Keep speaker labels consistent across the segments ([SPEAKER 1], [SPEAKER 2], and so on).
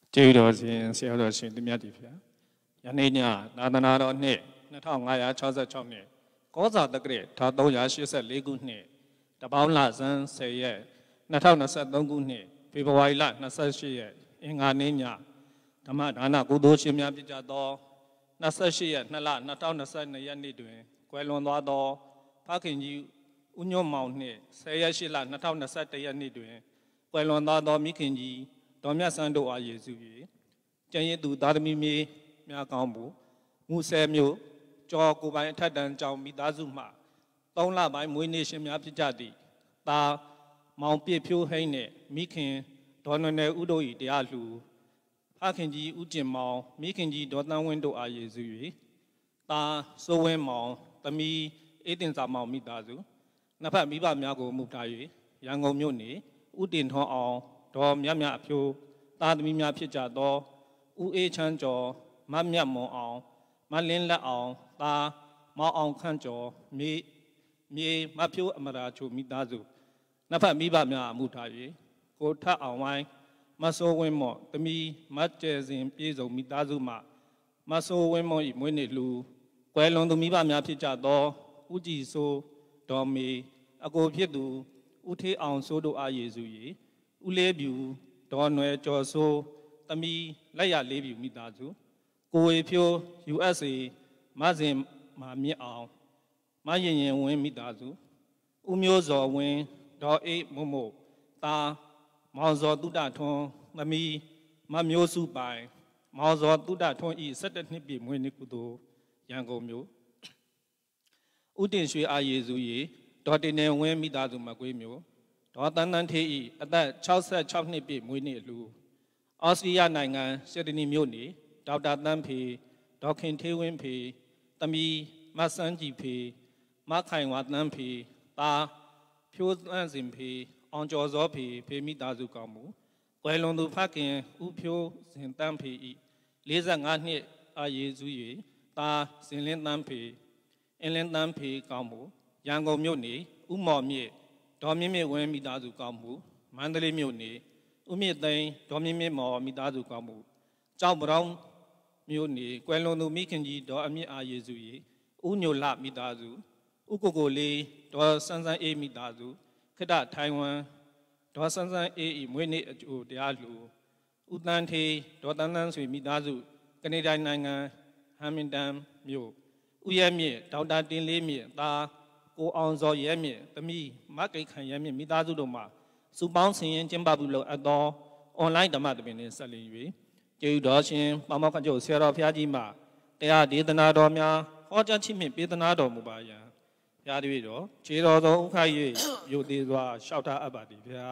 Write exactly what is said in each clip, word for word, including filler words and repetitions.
[SPEAKER 1] ကျေးတော်ရှင်ဆရာတော်ရှင်သူမြတ်တီဖျာယနေ့ညသာသနာတော်နှစ်နှစ်ထောင်ငါးရာခြောက်ဆယ်ခြောက်နှစ်ကောဇာတက္ကရာဒါသုံးရာရှစ်ဆယ်လေးခုနှစ်တပေါင်းလဆန်းဆယ်ရက်နှစ်ထောင်နှစ်ဆယ်သုံးခုနှစ်ဖေဖော်ဝါရီလနှစ်ဆယ်ရှစ်ရက်အင်္ဂါနေ့ညဓမ္မဒါနကုသိုလ်ရှင်များပြကြသောနှစ်ဆယ်ရှစ်ရက်နှစ်လနှစ်ထောင်နှစ်ဆယ်နှစ်ရက်နေ့တွင်ကွယ်လွန်သွားသောဖခင်ကြီးဦးညွန့်မောင်နှင့်ဆယ်ရက်ရှစ်လနှစ်ထောင်နှစ်ဆယ်တစ်ရက်နေ့တွင်ကွယ်လွန်သွားသောမိခင်ကြီးတော်မြတ်ဆန်းတို့အားယေရှု၏ကျန်ရည်သူသားသမီးမြေများကောင်းမှုငူဆယ်မြို့ကျော်ကိုပိုင်အထက်တန်းကျောင်းမိသားစုမှသုံးလပိုင်းမွေးနေ့ရှင်များဖြစ်ကြသည့်တာမောင်ပြည့်ဖြိုးဟိန်းနှင့်မိခင်ဒေါ်နွယ်နယ်ဦးတို့၏တရားလှူဖခင်ကြီးဦးကျင်မောင်မိခင်ကြီးဒေါ်တန်းဝင်းတို့အားယေရှု၏တာစိုးဝင်းမောင်သမီးအေးတင်စာမောင်မိသားစုနှစ်ဖက်မိဘများကိုမှုထား၍ရန်ကုန်မြို့နေဦးတင်ထွန်းအောင်ဒေါ်မြတ်မြတ်အဖြိုးသားသမီးများဖြစ်ကြသောဦးအေးချမ်းကျော်မတ်မြတ်မွန်အောင်မလင်းလက်အောင်သားမောင်အောင်ခန့်ကျော်မြေမြေမဖြိုးအမရာချိုမိသားစုနှစ်ဖက်မိဘများအမှုထား၍ကိုထပ်အောင်ဝိုင်းမဆိုးဝင်းမော့သမီးမတ်ကျဲစဉ်ပြည်စုံမိသားစုမှမဆိုးဝင်းမော့၏မွေးနေ့လူကွယ်လွန်သူမိဘများဖြစ်ကြသောဦးကြည်စိုးဒေါ်မေအကိုဖြစ်သူဦးထေးအောင်စိုးတို့အားယေရှု၏ဦးလေးပြူဒေါ်နွယ်ကျော်စိုးသမီးလက်ရလေးပြူမိသားစုကိုဝေဖြိုး ယူ အက်စ် အေ မဇင်မာမြင့်အောင်မရင်ရင်ဝင်းမိသားစုဦးမျိုးစောဝင်းဒေါ်အေးမို့မို့တာမောင်စောတုဒ္ဒထွန်းသမီးမမျိုးစုပိုင်မောင်စောတုဒ္ဒထွန်းဤ၁၇နှစ်ပြည့်မွေးနေ့ကုသိုလ်ရန်ကုန်မြို့ဦးတင်ရွှေအားယေရှု၏ဒေါ်တင်နေဝင်းမိသားစုမကွေးမြို့ဒေါ်တန်းတန်းထေးဤအသက်၆၆နှစ်ပြည့်မွေးနေ့လူအော်စတြေးလျနိုင်ငံရှစ်ဒနီမြို့နေဒေါက်တာတန်းဖေဒေါခင်ထေးဝင်းဖေသမီးမဆန်းကြည်ဖေမခိုင်ဝါတန်းဖေတာဖြိုးသန့်စင်ဖေအောင်ကျော်စောဖေဖေမိသားစုကောင်းမှုကွယ်လွန်သူဖခင်ဦးဖြိုးစင်တန်းဖေဤ၄၅နှစ်အာယေရှု၍တာစင်လင်းတန်းဖေအင်းလင်းတန်းဖေကောင်းမှုရန်ကုန်မြို့နေဥမော်မြင့်ဒေါ်မြင့်မြင့်ဝင်းမိသားစုကောင်းမှုမန္တလေးမြို့နေဥမြင့်သိန်းဒေါ်မြင့်မြင့်မော်မိသားစုကောင်းမှုကျောက်ပရောင်းမြို့နေကွယ်လွန်သူမိခင်ကြီးဒေါ်အမြင့်အားယေရှု၏ဥညိုလမိသားစုဥကိုကိုလေးဒေါ်ဆန်းဆန်းအေးမိသားစုခိတ္တထိုင်ဝမ်ဒေါ်ဆန်းဆန်းအေးဤမွေးနေ့အကျိုးတရားလှူဥတန်းထေးဒေါ်တန်းတန်းဆွေမိသားစုကနေဒါနိုင်ငံဟမ်မင်တန်မြို့ဥရဲမြင့်ဒေါက်တာတင်လေးမြင့်သားကိုအောင်စောရဲမြင့်သမီးမကိတ်ခံရဲမြင့်မိသားစုတို့မှစုပေါင်းဆင်ရင်ကျင်းပပြုလုပ်အပ်သောအွန်လိုင်းဓမ္မသဘင်နှင့်ဆက်လျင်၍ကျေးဇူးတော်ရှင်ပါမောက္ခချုပ်ဆရာတော်ဘုရားကြီးမှတရားဒေသနာတော်များဟောကြားခြင်းဖြင့်ပေးသနာတော်မူပါယံဘုရားတပည့်တော်ခြေတော်သောဥခ၍ယုတ်သေးစွာလျှောက်ထားအပ်ပါသည်ဗျာ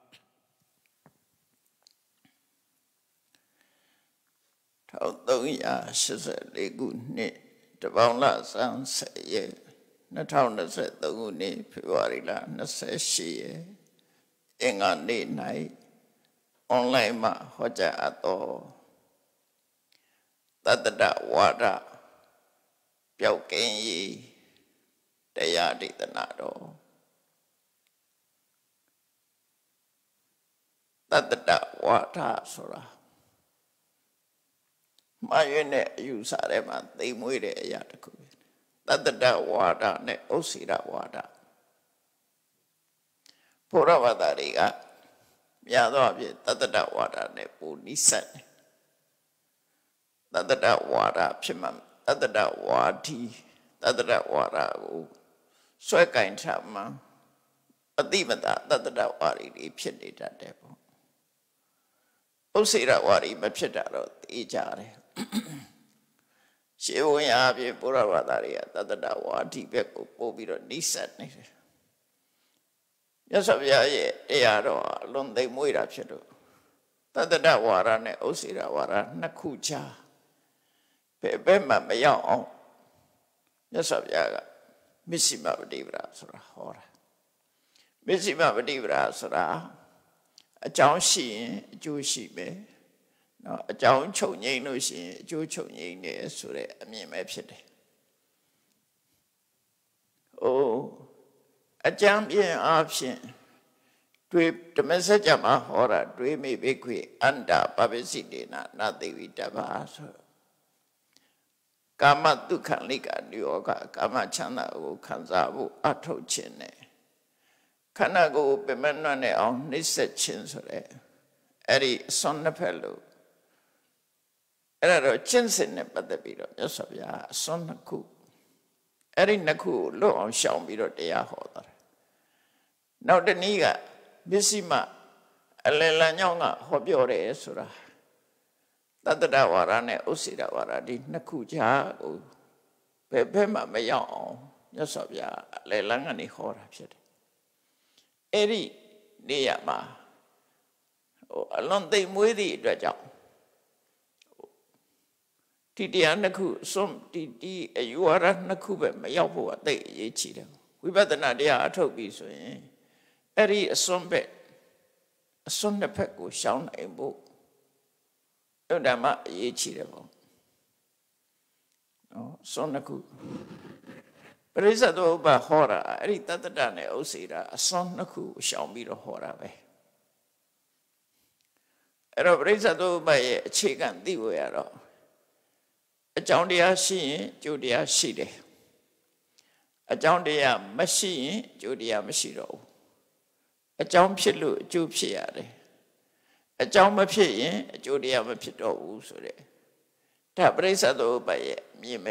[SPEAKER 2] ထောင်သုံးရာရှစ်ဆယ်လေးခုနှစ်တပေါင်းလဆန်းဆယ်ရက်နှစ်ထောင်နှစ်ဆယ်သုံးခုနှစ်ဖေဖော်ဝါရီလနှစ်ဆယ်ရှစ်ရက်အင်္ဂါနေ့၌အွန်လိုင်းမှာဟောကြားအပ်သောတတ္တဝါဒပျောက်ကင်းရေးတရားဒေသနာတော်တတ္တဝါဒဆိုတာမှားရတဲ့အယူဆထဲမှာသိမ်မွေးတဲ့အရာတစ်ခုတတ္တဝါဒနဲ့ဥစ္စေရဝါဒဘုရားဘာသာတွေကများသောအားဖြင့်တတ္တဝါဒနဲ့ပူနိစ္စတယ်တတ္တဝါဒဖြစ်မှတတ္တဝါဒီတတ္တဝါဒကိုဆွဲကင်ချမှအတိမတာတတ္တဝါဒီဖြစ်နေတတ်တယ်ပေါ့ဥစ္စေရဝါဒီမဖြစ်တာတော့သိကြတယ်ရှေးဝင်အားဖြင့်ဘုရားဘာသာတွေကတတ္တဝါဒီဘက်ကိုပို့ပြီးတော့နိစ္စနေတယ်မြတ်စွာဘုရားရဲ့တရားတော်အလွန်သိမ်မွေ့တာဖြစ်လို့တတ္တဝါဒနဲ့ဥစ္စေရဝါဒနှစ်ခုချာဘယ်ဘက်မှမရောက်အောင်မြတ်စွာဘုရားကမစ္စည်းမပฏิပဒါဆိုတာဟောတာမစ္စည်းမပฏิပဒါဆိုတာအကြောင်းရှိရင်အကျိုးရှိမယ်နော်အကြောင်းချုပ်ငြိမ်းလို့ရှိရင်အကျိုးချုပ်ငြိမ်းတယ်ဆိုတဲ့အမြင်ပဲဖြစ်တယ်။အိုးအကြံပြင်းအားဖြင့်တွေဓမ္မစကြာမှာဟောတာတွေမိဘိခွေအန္တာပပိစိတေနနာသိဝိတဘာဆိုကာမဒုက္ခလိကနိယောဂကာမချမ်းသာကိုခံစားဖို့အထုတ်ခြင်းနဲ့ခန္ဓာကိုယ်ပြမနှံ့နဲ့အောင်နှိမ့်ဆက်ခြင်းဆိုတဲ့အဲ့ဒီအစွန်းနှစ်ဖက်လို့အဲ့ဒါတော့ကျင့်စဉ်နဲ့ပတ်သက်ပြီးတော့မြတ်စွာဘုရားအစွန်းနှစ်ခုအဲ့ဒီနှစ်ခုကိုလွတ်အောင်ရှောင်ပြီးတော့တရားဟောတာနောက်တနည်းကပစ္စည်းမအလယ်လံညောင်းကဟောပြောတယ်ဆိုတာတတ္တဝါရနဲ့ဥစ္စေတဝါရဒီနှစ်ခုကြားကိုဘယ်ဘက်မှမရောက်အောင်မြတ်စွာဘုရားအလယ်လံကနေဟောတာဖြစ်တယ်အဲ့ဒီနေရာမှာဟိုအလွန်သိမ်မွေးသည့်အတွက်ကြောင့်ဒီတရားနှစ်ခုစွန့်ဒီဒီအယူဝါဒနှစ်ခုပဲမရောက်ဖို့အသိအရေးကြီးတယ်ဝိပဿနာတရားအထုတ်ပြီးဆိုရင်အဲ့ဒီအစွန့်ဘက်အစွန့်တစ်ဖက်ကိုရှောင်နိုင်ဖို့အဲ့ဒါမှအရေးကြီးတယ်ပေါ့နော်စွန့်နှစ်ခုပရိစ္ဆေသမုပ္ပါဟောတာအဲ့ဒီတတ္တနဲ့ဥစ္စေတာအစွန့်နှစ်ခုကိုရှောင်ပြီးတော့ဟောတာပဲအဲ့တော့ပရိစ္ဆေသမုပ္ပါရဲ့အခြေခံသိဖို့ရတော့အကြောင်းတရားရှိရင်ကျိုးတရားရှိတယ်အကြောင်းတရားမရှိရင်ကျိုးတရားမရှိတော့ဘူးအကြောင်းဖြစ်လို့အကျိုးဖြစ်ရတယ်အကြောင်းမဖြစ်ရင်အကျိုးတရားမဖြစ်တော့ဘူးဆိုတဲ့ဒါပရိစ္ဆေသမုပ္ပါရဲ့မြင်ပဲ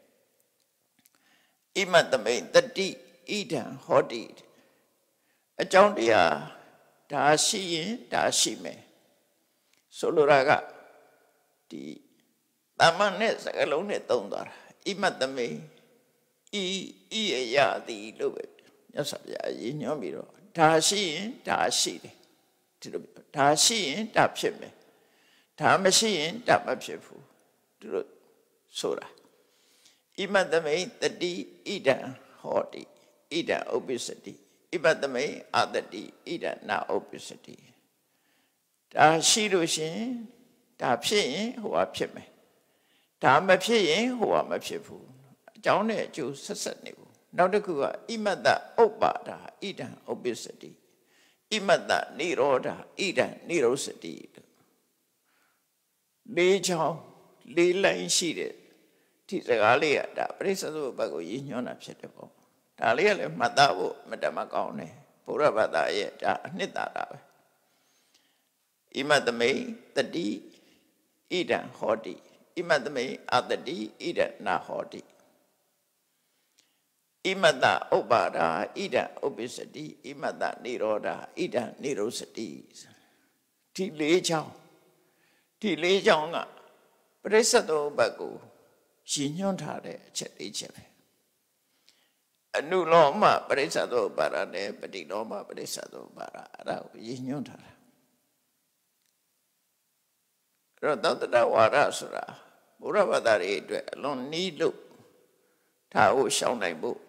[SPEAKER 2] ဣမတမိန်တတိဣဒံဟောတိအကြောင်းတရားဒါရှိရင်ဒါရှိမယ်ဆိုလိုတာကဒီတမန်နဲ့စကလုံးနဲ့သုံးသွားတာဣမတမိန်ဤဤအရာသည်လို့ပဲမြတ်စွာဘုရားရည်ညွှန်းပြီးတော့ဒါရှိရင်ဒါရှိတယ်ဒီလိုဒါရှိရင်ဒါဖြစ်မယ်ဒါမရှိရင်ဒါမဖြစ်ဘူးဒီလိုဆိုတာဣမတမိန်တတိဣဒံဟောတိဣဒံဥပ္ပစ္စတိဣမတမိန်အတတိဣဒံနာဥပ္ပစ္စတိဒါရှိလို့ရှင်ဒါဖြစ်ရင်ဟိုကဖြစ်မယ်ဒါမဖြစ်ရင်ဟိုကမဖြစ်ဘူးအကြောင်းနဲ့အကျိုးဆက်ဆက်နေဘူးနောက်တစ်ခုကဣမတဥပ္ပါဒာဣဒံဥပ္ပစ္စတိဣမတနိရောဓဣဒံနိရောစတိလေးချောင်းလေးလိုင်းရှိတဲ့ဒီစကားလေးကဒါပရိစ္ဆေသမုပ္ပါကိုရည်ညွှန်းတာဖြစ်တယ်ပေါ့ဒါလေးကလည်းမှတ်သားဖို့မတမကောင်းတယ်ဘုရားဘာသာရဲ့ဒါအနှစ်သာရပဲဣမတမိတတိဣဒံဟောတိဣမတမိအတတိဣဒံနာဟောတိဣမတဥပ္ပါဒာဣဒံဥပ္ပစ္စတိဣမတနိရောဓဣဒံနိရောစတိဒီလေးချောင်းဒီလေးချောင်းကပရိစ္ဆေသမုပ္ပါကိုရည်ညွှန်းထားတဲ့အချက်လေးချက်ပဲအနုလောမပရိစ္ဆေသမုပ္ပါဒနဲ့ပฏิလောမပရိစ္ဆေသမုပ္ပါဒအဲ့ဒါကိုရည်ညွှန်းထားတာအဲ့တော့တတ္တဝါဒဆိုတာဘုရားဘာသာရေးအတွက်အလွန်နီးလို့ဒါကိုရှောင်နိုင်ဖို့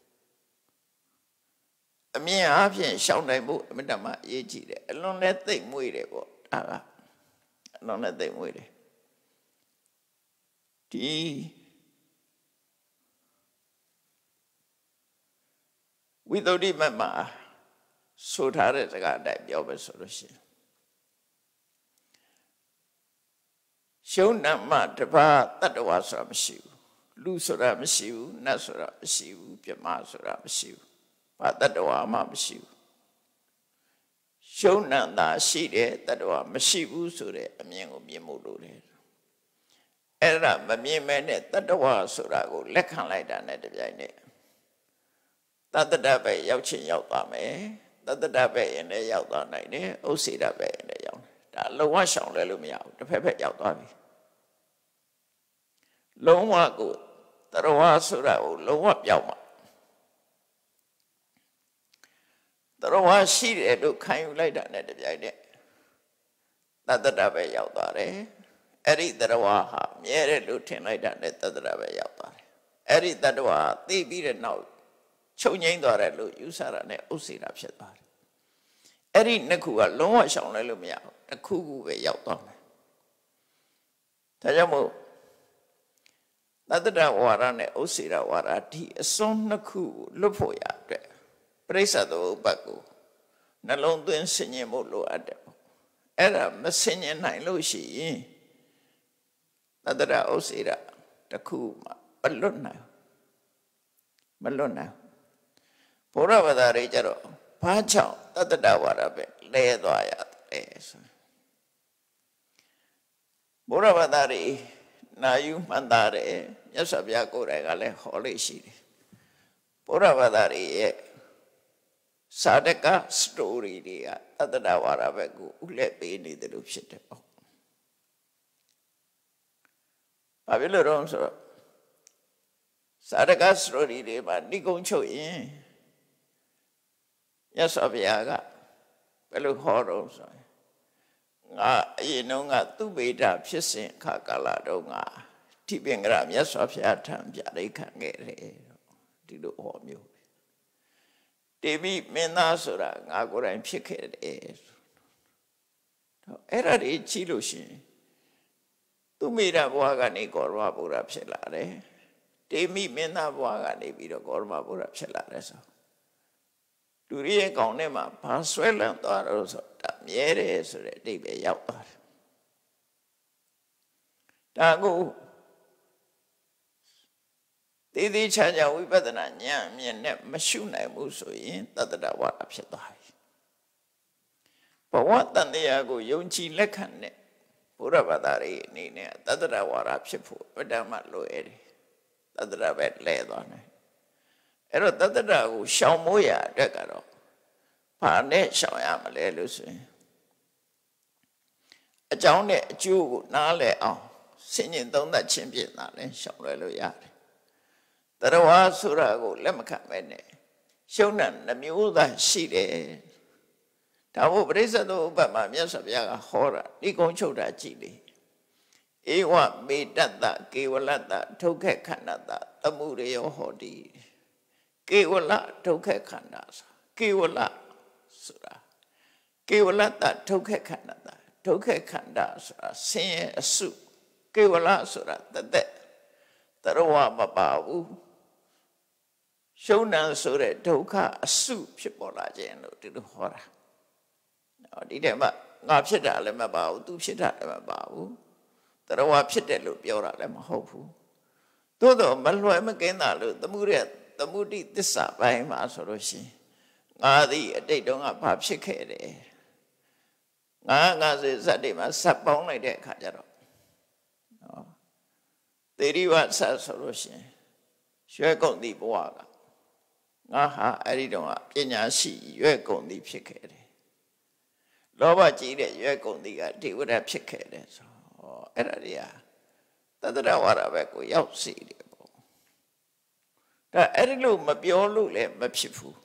[SPEAKER 2] အမြင်အားဖြင့်ရှောင်နိုင်ဖို့အမြဲတမ်းအရေးကြီးတယ်အလွန်နဲ့သိမ့်မွေးတယ်ပေါ့ဒါကအလွန်နဲ့သိမ့်မွေးတယ်ဒီဝိသုဒ္ဓိမတ်မှာဆိုထားတဲ့စကားအတိုင်းပြောပဲဆိုလို့ရှိရင်ရှုံးနမတပါတတ္တဝါဆိုတာမရှိဘူးလူဆိုတာမရှိဘူးနတ်ဆိုတာမရှိဘူးပြမဆိုတာမရှိဘူးဘာတတ္တဝါမှမရှိဘူးရှုံးနံသာရှိတယ်တတ္တဝါမရှိဘူးဆိုတဲ့အမြင်ကိုမြင်ဖို့လိုတယ်အဲ့ဒါမမြင်မဲနဲ့တတ္တဝါဆိုတာကိုလက်ခံလိုက်တာနဲ့တပြိုင်နက်တတ္တပဲရောက်ချင်းရောက်သွားမယ်တတ္တပဲရင်လည်းရောက်သွားနိုင်တယ်ဥစ္စေတပဲရင်လည်းရောက်တယ်ဒါလုံးဝရှောင်လဲလို့မရဘူးတစ်ဖက်ဖက်ရောက်သွားပြီလုံးဝကိုတရဝါဆိုတာကိုလုံးဝပြောင်းမှာတရဝါရှိတယ်လို့ခံယူလိုက်တာနဲ့တပြိုင်နက်တတ္တပဲရောက်သွားတယ်အဲ့ဒီတရဝါဟာမြဲတယ်လို့ထင်လိုက်တာနဲ့တတ္တပဲရောက်သွားတယ်အဲ့ဒီတတ္တဝါသိပြီးတဲ့နောက်ချုပ်ငိမ့်သွားတယ်လို့ယူဆတာနဲ့ဥစ္စေတာဖြစ်သွားတယ်အဲ့ဒီနှစ်ခုကလုံးဝရှောင်လဲလို့မရဘူးတစ်ခုခုပဲရောက်သွားမယ်ဒါကြောင့်မို့တတ္တဝါရနဲ့ဥစ္စေတဝါရဒီအစွန်းနှစ်ခုလွတ်ဖို့ရအတွက်ပရိစ္ဆေသမုပ္ပါကိုနှလုံးသွင်းဆင်ញင်မှုလိုအပ်တယ်ပေါ့အဲ့ဒါမဆင်ញင်နိုင်လို့ရှိရင်တတ္တရဥစေရတခုမှမလွတ်နိုင်မလွတ်နိုင်ဘုရားဘာသာရေးကြတော့ဘာကြောင့်တတ္တရဝါဒပဲလဲသွားရတယ်ဆိုဘုရားဘာသာရေးနာယူမှန်သားတယ်မြတ်စွာဘုရားကိုယ်တိုင်ကလည်းဟောလို့ရှိတယ်ဘုရားဘာသာရေးရဲ့စာတကစတိုရီတွေကတတ္တရဝါဒပဲကိုဥလက်ပေးနေတယ်လို့ဖြစ်တယ်ပေါ့ဘာဖြစ်လို့တော့ဆိုတော့စာတကစတိုရီတွေမှာဏိကုံချုပ်ရင်မြတ်စွာဘုရားကဘယ်လိုဟောတော့ဆိုရင်ငါအရင်တုန်းကသူဗေဒဖြစ်စဉ်အခါကာလတုန်းကတိပင်ကရမြတ်စွာဘုရားထံပြဋိခံခဲ့တယ်ဒီလိုဟောမျိုးတေမိမင်းသားဆိုတာငါကိုယ်တိုင်ဖြစ်ခဲ့တယ်တော့အဲ့ဒါတွေကြည့်လို့ရှိရင်သူမိတာဘဝကနေဂေါရမဘုရားဖြစ်လာတယ်တေမိမင်းသားဘဝကနေပြီးတော့ဂေါရမဘုရားဖြစ်လာတယ်ဆိုလူရဲ့ကောင်းထဲမှာဘာဆွဲလန်းသွားတော့ဆိုတာမြဲတယ်ဆိုတဲ့အဓိပ္ပာယ်ရောက်သွားတယ်ဒါကိုတည်တည်ချာချာဝိပဿနာဉာဏ်အမြင်နဲ့မရှုနိုင်ဘူးဆိုရင်တတ္တဝါဒဖြစ်သွားပြီဘဝတန်တရားကိုယုံကြည်လက်ခံတဲ့ဘုရားဘာသာရေးအနေနဲ့တတ္တဝါဒဖြစ်ဖို့အတ္တမလိုရတယ်တတ္တပဲလဲသွားတယ်အဲ့တော့တတ္တကိုရှောင်မိုးရအတွက်ကတော့ဘာနဲ့ရှောင်ရမလဲလို့ဆိုရင်အကြောင်းနဲ့အကျိုးကိုနားလည်အောင်ဆင်ញင်သုံးသပ်ခြင်းဖြင့်သာလဲရှောင်လွယ်လို့ရတယ်တရဝါဆိုတာကိုလက်မခံပဲနဲ့ရှုံးတဲ့နှမျိုးသားရှိတယ်ဒါမို့ပရိစ္ဆေသမုပ္ပါဒ်မှာမြတ်စွာဘုရားကဟောတာဒီကုံချုပ်တာကြည့်လေဧဝမေတ္တကေဝလတ္တဒုက္ခခန္ဓတသမှုရယောဟောတိကေဝလဒုက္ခခန္ဓာဆိုကေဝလဆိုတာကေဝလတ္တဒုက္ခခန္ဓာဒုက္ခခန္ဓာဆိုတာဆင်းရဲအစုကေဝလဆိုတာတသက်တရဝမပါဘူးရှုံးနံဆိုတဲ့ဒုက္ခအစုဖြစ်ပေါ်လာခြင်းလို့ဒီလိုဟောတာဒီထဲမှာငါဖြစ်တာလည်းမပါဘူးသူဖြစ်တာလည်းမပါဘူးတရဝဖြစ်တယ်လို့ပြောတာလည်းမဟုတ်ဘူးသို့တော့မလွယ်မကင်းတာလို့သမှုရဲ့သမုဒိသစ္စာပိုင်းမှာဆိုလို့ရှိရင်ငါသည်အတိတ်တုန်းကဘာဖြစ်ခဲ့တယ်ငါငါဆိုဇတ်တွေမှာဇတ်ပေါင်းလိုက်တဲ့အခါကျတော့နော်သေရိဝဆတ်ဆိုလို့ရှိရင်ရွှဲကုန်သည့်ဘဝကငါဟာအဲ့ဒီတုန်းကပညာရှိရွှဲကုန်သည့်ဖြစ်ခဲ့တယ်လောဘကြီးတဲ့ရွှဲကုန်သည့်ကဒေဝရဖြစ်ခဲ့တယ်ဆိုဟောအဲ့ဒါတွေကတတ္တဝါဒပဲကိုရောက်စီတယ်ပေါ့ဒါအဲ့ဒီလိုမပြောလို့လည်းမဖြစ်ဘူး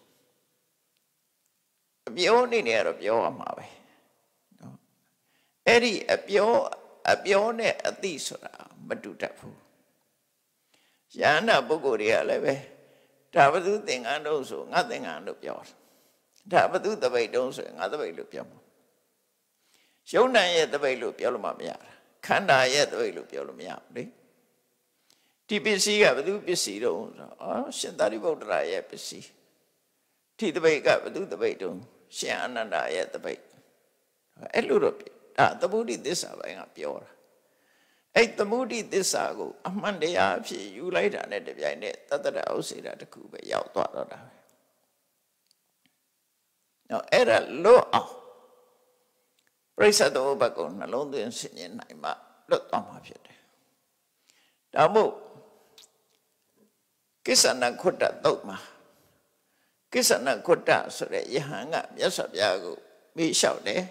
[SPEAKER 2] အပြောနေနေရတော့ပြောရမှာပဲနော်အဲ့ဒီအပြောအပြောနဲ့အသိဆိုတာမတူတတ်ဘူးယန္တာပုဂ္ဂိုလ်တွေကလည်းပဲဒါဘသူသင်္ကန်းတုံးဆိုငါသင်္ကန်းလို့ပြောတာဒါဘသူတပိတ်တုံးဆိုငါတပိတ်လို့ပြောမှာယုံနာရဲ့တပိတ်လို့ပြောလို့မရတာခန္ဓာရဲ့တပိတ်လို့ပြောလို့မရဘူးလေဒီပစ္စည်းကဘသူပစ္စည်းတုံးဆိုအော်ရှင်သာရိပုတ္တရာရဲ့ပစ္စည်းဒီတပိတ်ကဘသူတပိတ်တုံးရှင်အနန္ဒာရဲ့တပိတ်အဲ့လိုတော့ဒါသမုဒိသစ္စာပိုင်းကပြောတာအဲ့သမုဒိသစ္စာကိုအမှန်တရားအဖြစ်ယူလိုက်တာနဲ့တပြိုင်နက်တတ္တရဥစေတာတစ်ခုပဲရောက်သွားတော့တာပဲနော်အဲ့ဒါလွတ်အောင်ပရိစ္ဆေသမုပ္ပါဒ်ကိုနှလုံးသွင်းဆင်ခြင်နိုင်မှလွတ်သွားမှာဖြစ်တယ်ဒါမို့ကိစ္ဆနခွတ္တသုတ်မှာကိစ္ဆနခွတ္တဆိုတဲ့ယဟန်ကမြတ်စွာဘုရားကိုမေးလျှောက်တယ်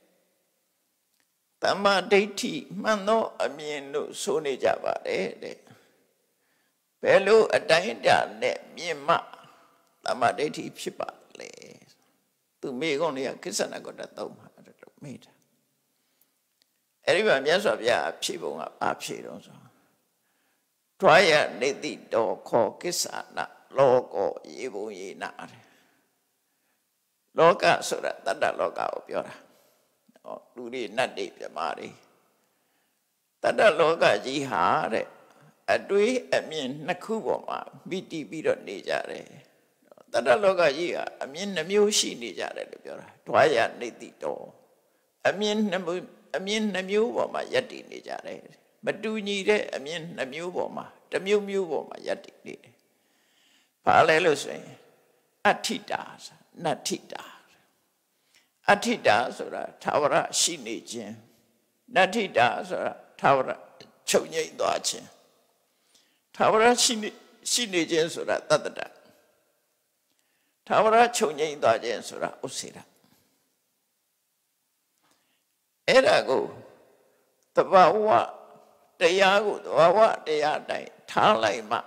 [SPEAKER 2] သမ္မာဒိဋ္ဌိမှန်သောအမြင်လို့ဆိုနေကြပါတယ်တဲ့ဘယ်လိုအတိုင်းအတာနဲ့မြင်မှသမ္မာဒိဋ္ဌိဖြစ်ပါလဲသူမေးခွန်းတွေကကိစ္ဆနခွတ္တသုတ်မှာအဲ့လိုမေးတာအဲ့ဒီမှာမြတ်စွာဘုရားဖြေပုံကဘာဖြေတော့ဆိုတွားရနေတိတော်ခေါ်ကိစ္ဆနလောကောရေပုံရေနာတဲ့လောကဆိုတာတတ္တလောကကိုပြောတာဟောလူတွေနတ်တွေပြမာတွေတတ္တလောကကြီးဟာတဲ့အတွေးအမြင်နှစ်ခုပေါ်မှာမိတိပြီးတော့နေကြတယ်တတတ္တလောကကြီးကအမြင်နှမျိုးရှိနေကြတယ်လို့ပြောတာဓွာရနေတိတော်အမြင်နှမျိုးအမြင်နှမျိုးပေါ်မှာယက်တည်နေကြတယ်မတူညီတဲ့အမြင်နှမျိုးပေါ်မှာတစ်မျိုးမျိုးပေါ်မှာယက်တည်နေတယ်ဘာလဲလို့ဆိုရင်အဋ္ဌိတာနတ္ထိတာအဋ္ဌိတာဆိုတာသာဝရရှိနေခြင်းနတ္ထိတာဆိုတာသာဝရချုပ်ငြိမ့်သွားခြင်းသာဝရရှိနေရှိနေခြင်းဆိုတာတတ္တတသာဝရချုပ်ငြိမ့်သွားခြင်းဆိုတာဥစ္စေတအဲ့ဒါကိုတဘာဝတရားကိုတဘာဝတရားတိုင်းထားလိုက်မှ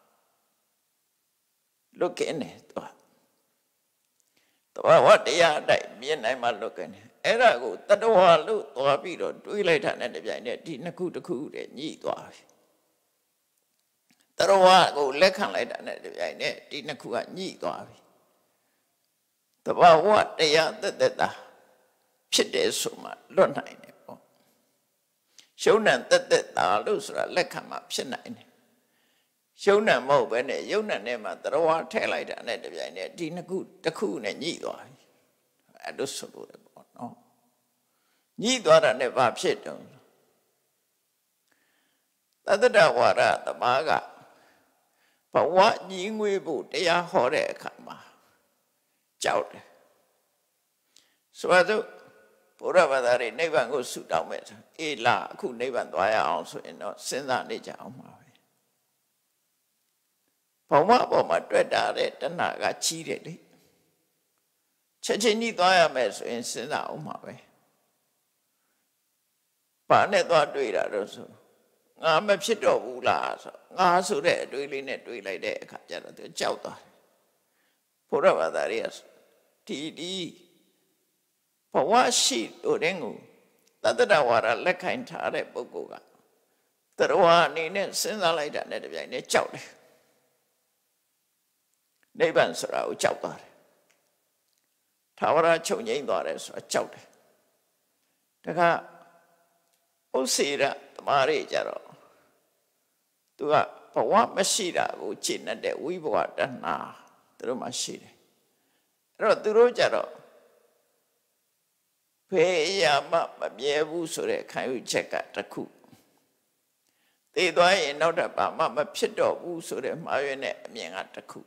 [SPEAKER 2] လွတ်ကင်းတယ်သူတဘာဝတရားတိုင်းမြင်နိုင်မှလွတ်ကင်းတယ်အဲ့ဒါကိုတတဝါလို့သွားပြီးတော့တွေးလိုက်တာနဲ့တပြိုင်နက်ဒီနှစ်ခုတစ်ခုတည်းညှိသွားပြီတတဝါကိုလက်ခံလိုက်တာနဲ့တပြိုင်နက်ဒီနှစ်ခုကညှိသွားပြီတဘာဝတရားတက်တက်တာဖြစ်တယ်ဆိုမှလွတ်နိုင်တယ်ပေါ့ရှုံးနံတက်တက်တာလို့ဆိုတာလက်ခံမှဖြစ်နိုင်တယ်ရှုံးနံမဟုတ်ပဲနဲ့ယုံနံနဲ့မှတရဝါထည့်လိုက်တာနဲ့တပြိုင်နက်ဒီနှစ်ခုတစ်ခုနဲ့ညှိသွားပြီအဲ့လိုဆိုလို့ပေါ့နော်ညှိသွားတာနဲ့ဘာဖြစ်တုံးသတ္တတဝါရသမားကဘဝညီငွေဖို့တရားဟောတဲ့အခါမှာကြောက်တယ်ဆိုတော့ဘုရားဘာသာရေးနိဗ္ဗာန်ကိုဆုတောင်းမဲ့အေးလာအခုနိဗ္ဗာန်သွားရအောင်ဆိုရင်တော့စဉ်းစားနေကြအောင်ပါပဲဘဝပေါ်မှာတွေ့တာတဲ့တဏှာကကြီးတယ်လေချက်ချင်းကြီးသွားရမယ်ဆိုရင်စဉ်းစားအောင်ပါပဲဘာနဲ့သွားတွေ့တာတော့ဆိုငါမဖြစ်တော့ဘူးလားဆိုငါဆိုတဲ့အတွေးလေးနဲ့တွေးလိုက်တဲ့အခါကျတော့သူကြောက်သွားတယ်ဘုရားဘာသာရေးဒီဒီဘဝရှိတို့တဲ့ကိုတတ္တဝါရလက်ခံထားတဲ့ပုဂ္ဂိုလ်ကတရဝအနေနဲ့စဉ်းစားလိုက်တာနဲ့တပြိုင်နက်ကြောက်တယ်နိဗ္ဗာန်ဆိုတာကိုကြောက်သွားတယ်သာဝရချုပ်ငြိမ့်သွားတယ်ဆိုတာကြောက်တယ်တခါဥစ္စေရသမားတွေကြတော့သူကဘဝမရှိတာကိုကျင့်တဲ့ဝိဘဝတဏှာသူတို့မှရှိတယ်အဲ့တော့သူတို့ကြတော့ဖေးရမမမြဲဘူးဆိုတဲ့ခံယူချက်ကတစ်ခုသိသွားရင်နောက်တစ်ပါမှမဖြစ်တော့ဘူးဆိုတဲ့မှားရွေးတဲ့အမြင်ကတစ်ခု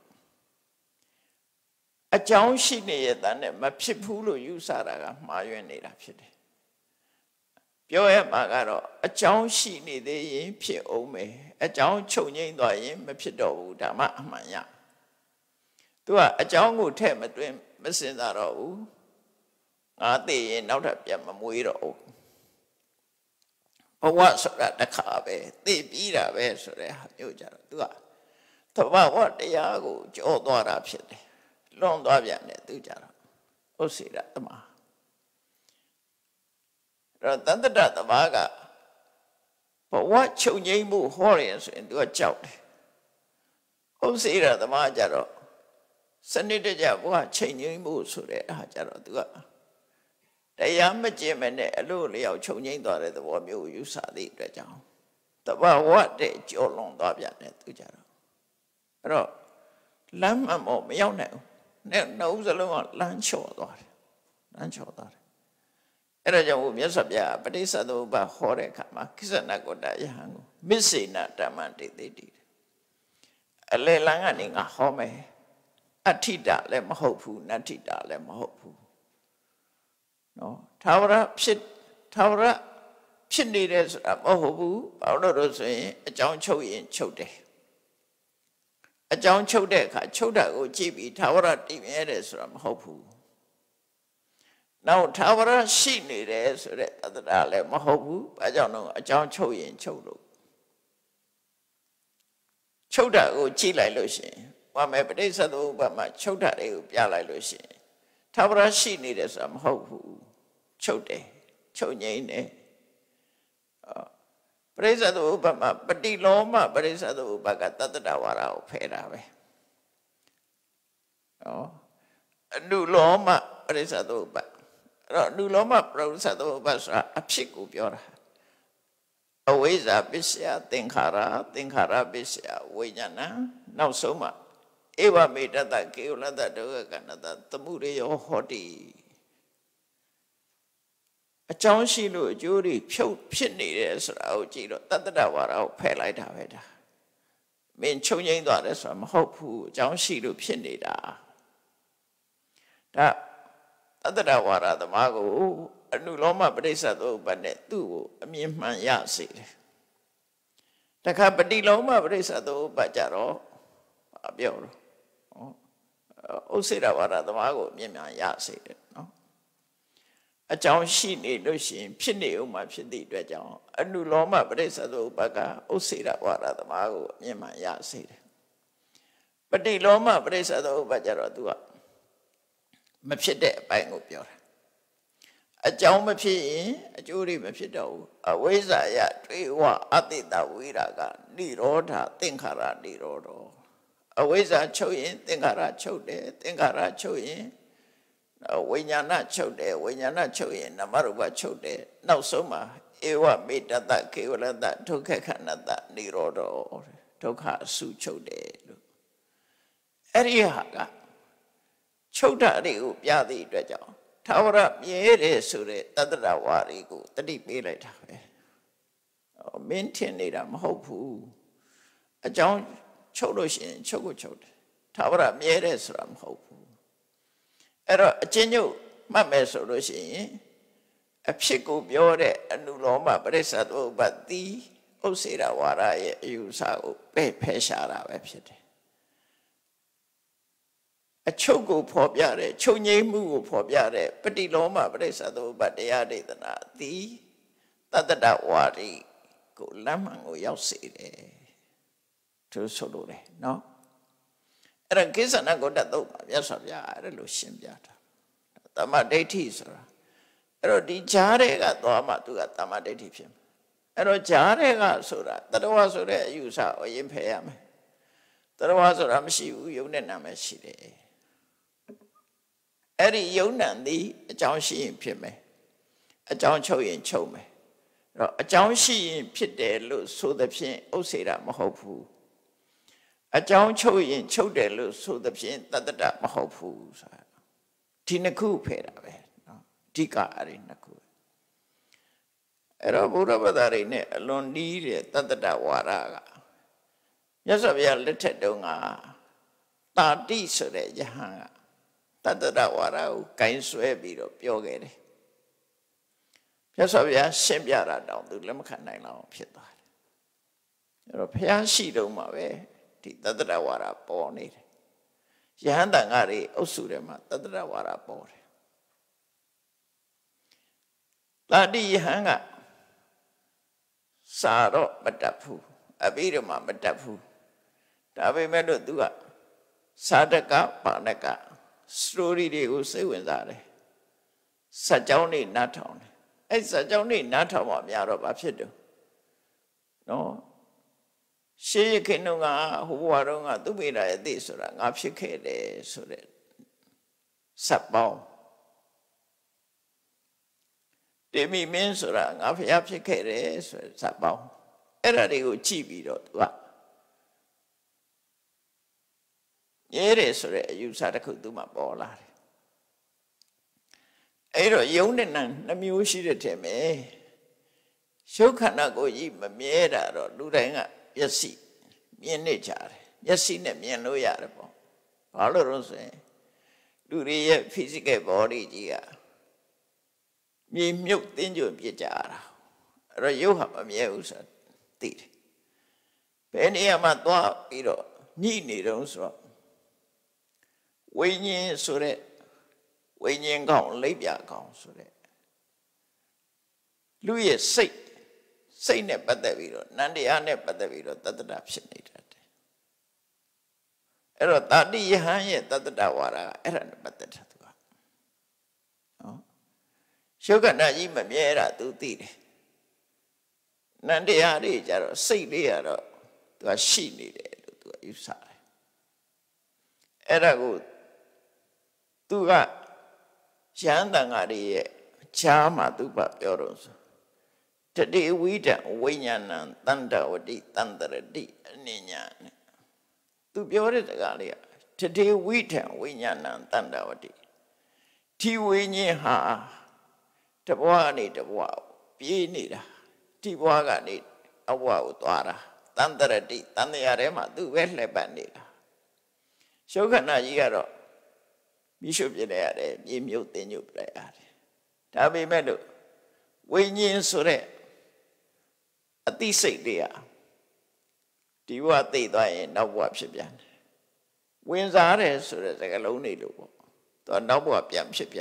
[SPEAKER 2] အကြောင်းရှိနေရတဲ့နဲ့မဖြစ်ဘူးလို့ယူဆတာကမှားရွေးနေတာဖြစ်တယ်ပြောရမှာကတော့အကြောင်းရှိနေသေးရင်ဖြစ်အောင်မယ်အကြောင်းချုပ်ငြိမ့်သွားရင်မဖြစ်တော့ဘူးဒါမှအမှန်ရသူကအကြောင်းကိုထဲ့မတွင်မစင်စားတော့ဘူးငါသိရင်နောက်ထပ်ပြန်မမွေးတော့ဘူးဘဝဆိုတာတစ်ခါပဲသိပြီးတာပဲဆိုတဲ့ဟာမျိုးကြတော့သူကသဘာဝတရားကိုကြောသွားတာဖြစ်တယ်လွန်သွားပြန်တယ်သူကြတော့ဥစ္စေရသမားအဲ့တော့တတ္တသမားကဘဝချုပ်ငြိမ်းမှုဟောတယ်ဆိုရင်သူကကြောက်တယ်ဥစ္စေရသမားကြတော့စနစ်တကျဘဝချိန်ငြိမ်းမှုဆိုတဲ့အားကြတော့သူကတရားမကျင့်မနဲ့အလို့လျောက်ချုပ်ငြိမ်းသွားတဲ့သဘောမျိုးယူဆသည့်အတွက်ကြောင့်တဘာဝတဲ့ကြောလွန်သွားပြန်တယ်သူကြတော့အဲ့တော့လမ်းမှမမရောက်နိုင်ဘူးနဲ့နှုတ်စလုံးကလမ်းချော်သွားတယ်လမ်းချော်သွားတယ်အဲ့ဒါကြောင့်မြတ်စွာဘုရားပဋိစ္စသမုပ္ပါဟောတဲ့အခါမှာကိစ္စနာကောတယဟန်ကိုမစ္ဆေနဓမ္မတေတိတိအလေလမ်းကနေငါဟောမယ်အဋ္ဌိတလည်းမဟုတ်ဘူးနတ္ထိတလည်းမဟုတ်ဘူးနော်သာဝရဖြစ်သာဝရဖြစ်နေတယ်ဆိုတာမဟုတ်ဘူးဘာလို့လဲဆိုရင်အကြောင်းချုပ်ရင်ချုပ်တယ်အကြောင်းချုပ်တဲ့အခါချုပ်တာကိုကြည့်ပြီးသာဝရတည်မြဲတယ်ဆိုတာမဟုတ်ဘူးနောက်သာဝရရှိနေတယ်ဆိုတဲ့တတ္တရာလည်းမဟုတ်ဘူးဘာကြောင့်လဲအကြောင်းချုပ်ရင်ချုပ်လို့ချုပ်တာကိုကြည့်လိုက်လို့ရှိရင်ဘာမဲ့ပဋိစ္စသမုပ္ပါမှာချုပ်တာတွေကိုပြလိုက်လို့ရှိရင်သာဝရရှိနေတယ်ဆိုတာမဟုတ်ဘူးချုပ်တယ်ချုပ်ငြိမ်းတယ်ပရိစ္ဆေသမုပ္ပါမှာပฏิလောမပရိစ္ဆေသမုပ္ပါကတတ္တဝါရကိုဖယ်တာပဲနော်အနုလောမပရိစ္ဆေသမုပ္ပါအဲ့တော့အနုလောမပရိစ္ဆေသမုပ္ပါဆိုတာအဖြစ်ကိုပြောတာအဝိဇ္ဇာပစ္စယသင်္ခါရသင်္ခါရပစ္စယဝိညာဏနောက်ဆုံးမှာ Eva made that Keola that Canada, the Muri or Hoti. A John Shilu, Judy, Pitney, as out, that the Dawar out, Pelite Haveda. Mean Choying daughters from Hope, John Shilu, Pitney da. That the Dawara, the Mago, a new Loma Bresa, but net do, a mere man yasi. The Capadi Loma Bresa, though, Bajaro, a bureau. Osira Wara, the Mago, Mima yasi. A John Shini, Lucian, Pinny, my Pindi, Dredon, a new Loma Bresa, though, Baga, Osira Wara, the Mago, Mima yasi. But the Loma Bresa, though, Bajaro, do up. Mapshide, buying up your. A John Mapi, a Jury Mapido, a Weza, three wa Atita Viraga, Niroda, Tinkara, Nirodo. A Weza Choyin, Tinkara Chode, Tinkara Choyin. When you're not Chode, when you're not Choyin, Namaruba Chode, no soma, Ewa made that Kiola that took a Canada, Nirodo, took her Su Chode. Eriaga. Chota Riu Yadi Drajo. Tawra Yere Sure, Tadra Warigo, the deep elite. Maintain it, I'm hopeful. A John Chodoshin, Chogo Chot. Tawra Yere Sram hopeful. Era a genu, my mesodoshin. A pico biore, a new loma, Bresado, but the Osira Wara, you saw, Pe Peshara website. A chogo popiare, chonye mu popiare, petit loma, bresado, but they are the the Tata Wari go lamango yauside to Solore, no? And a kiss and I go that though, yes, of ya, I don't shim yata. Tamadeti, sir. Ero di Jarega, Domatu, Tamadeti him. Ero Jarega, Sura, that was a use or impayam. That was a ramshi, you nenameshide. Eri Yonan the a John Shi in Pime, a John Cho in Chome, a John Shi in Pite Lu so the Pin Osira Mahopu, a John Cho in Cho de Lu so the Pin that the Dap Mahopu, Tinaku paid away, Tika Arinaku. Era Buddha alone needed that the Dawaraga. Yes, of your little donga, Tadi so de Jahanga. Tadada Warau, Kain Swebiro, Piogere. Piasavia, Sembiara down the Lemkana now, Pieta. European Shido Mave, Tadada Wara born it. Yahandangari, Osurema, Tadada Wara born. Ladi Hanga Saro Matapu, Abirima Matapu, Tabe Medodua, Sadaka Panaka. Story they will say with that. Sajoni Naton. It's a Johnny Naton of Yarobapido. No. She can know who are on to be like this or an apshicade so that Sapao. Demi means or an apshicade so Sapao. Eradi Chibido. Yes, you said I could do my ball. Ero Yonan, the music to me. So can I go eat my mera or Luranga? Yes, see, me and nature. Yes, see, me and no yarabo. All around say, do the physical body, dear. Me milk in your pijar. Or you have a muse at it. Penny amateur, you know, need also. When you so that when you go, leave your gone so that Louis say, say never the video, Nandia never the video that the option needed. Ero tadi hanya that the Dawara, errand but the Tatua. Sugar Najima Miera to Tide Nandia Rijaro, say there to a she needed to a use. Era good. Tuga Shandangari Chama Tuba Yoros. Today we don't win and thunder or di thunder di Nina. To be ordered the Galia. Today we can Winyana Tandawati. Ti Winyaha Tabwani Tabwa, Pienida, Tiwaga need a wow twara, Tandarati, Tandiarema, do Westle Bandida. Shogana Yero Bishop Yere, Yimut in you play at. Tabi Meadow, Winyin Sure, a decent dear. Tiwa Ti Dye, no wapshipian. Winds are as soon as I lonely do. To no wapiam shipian.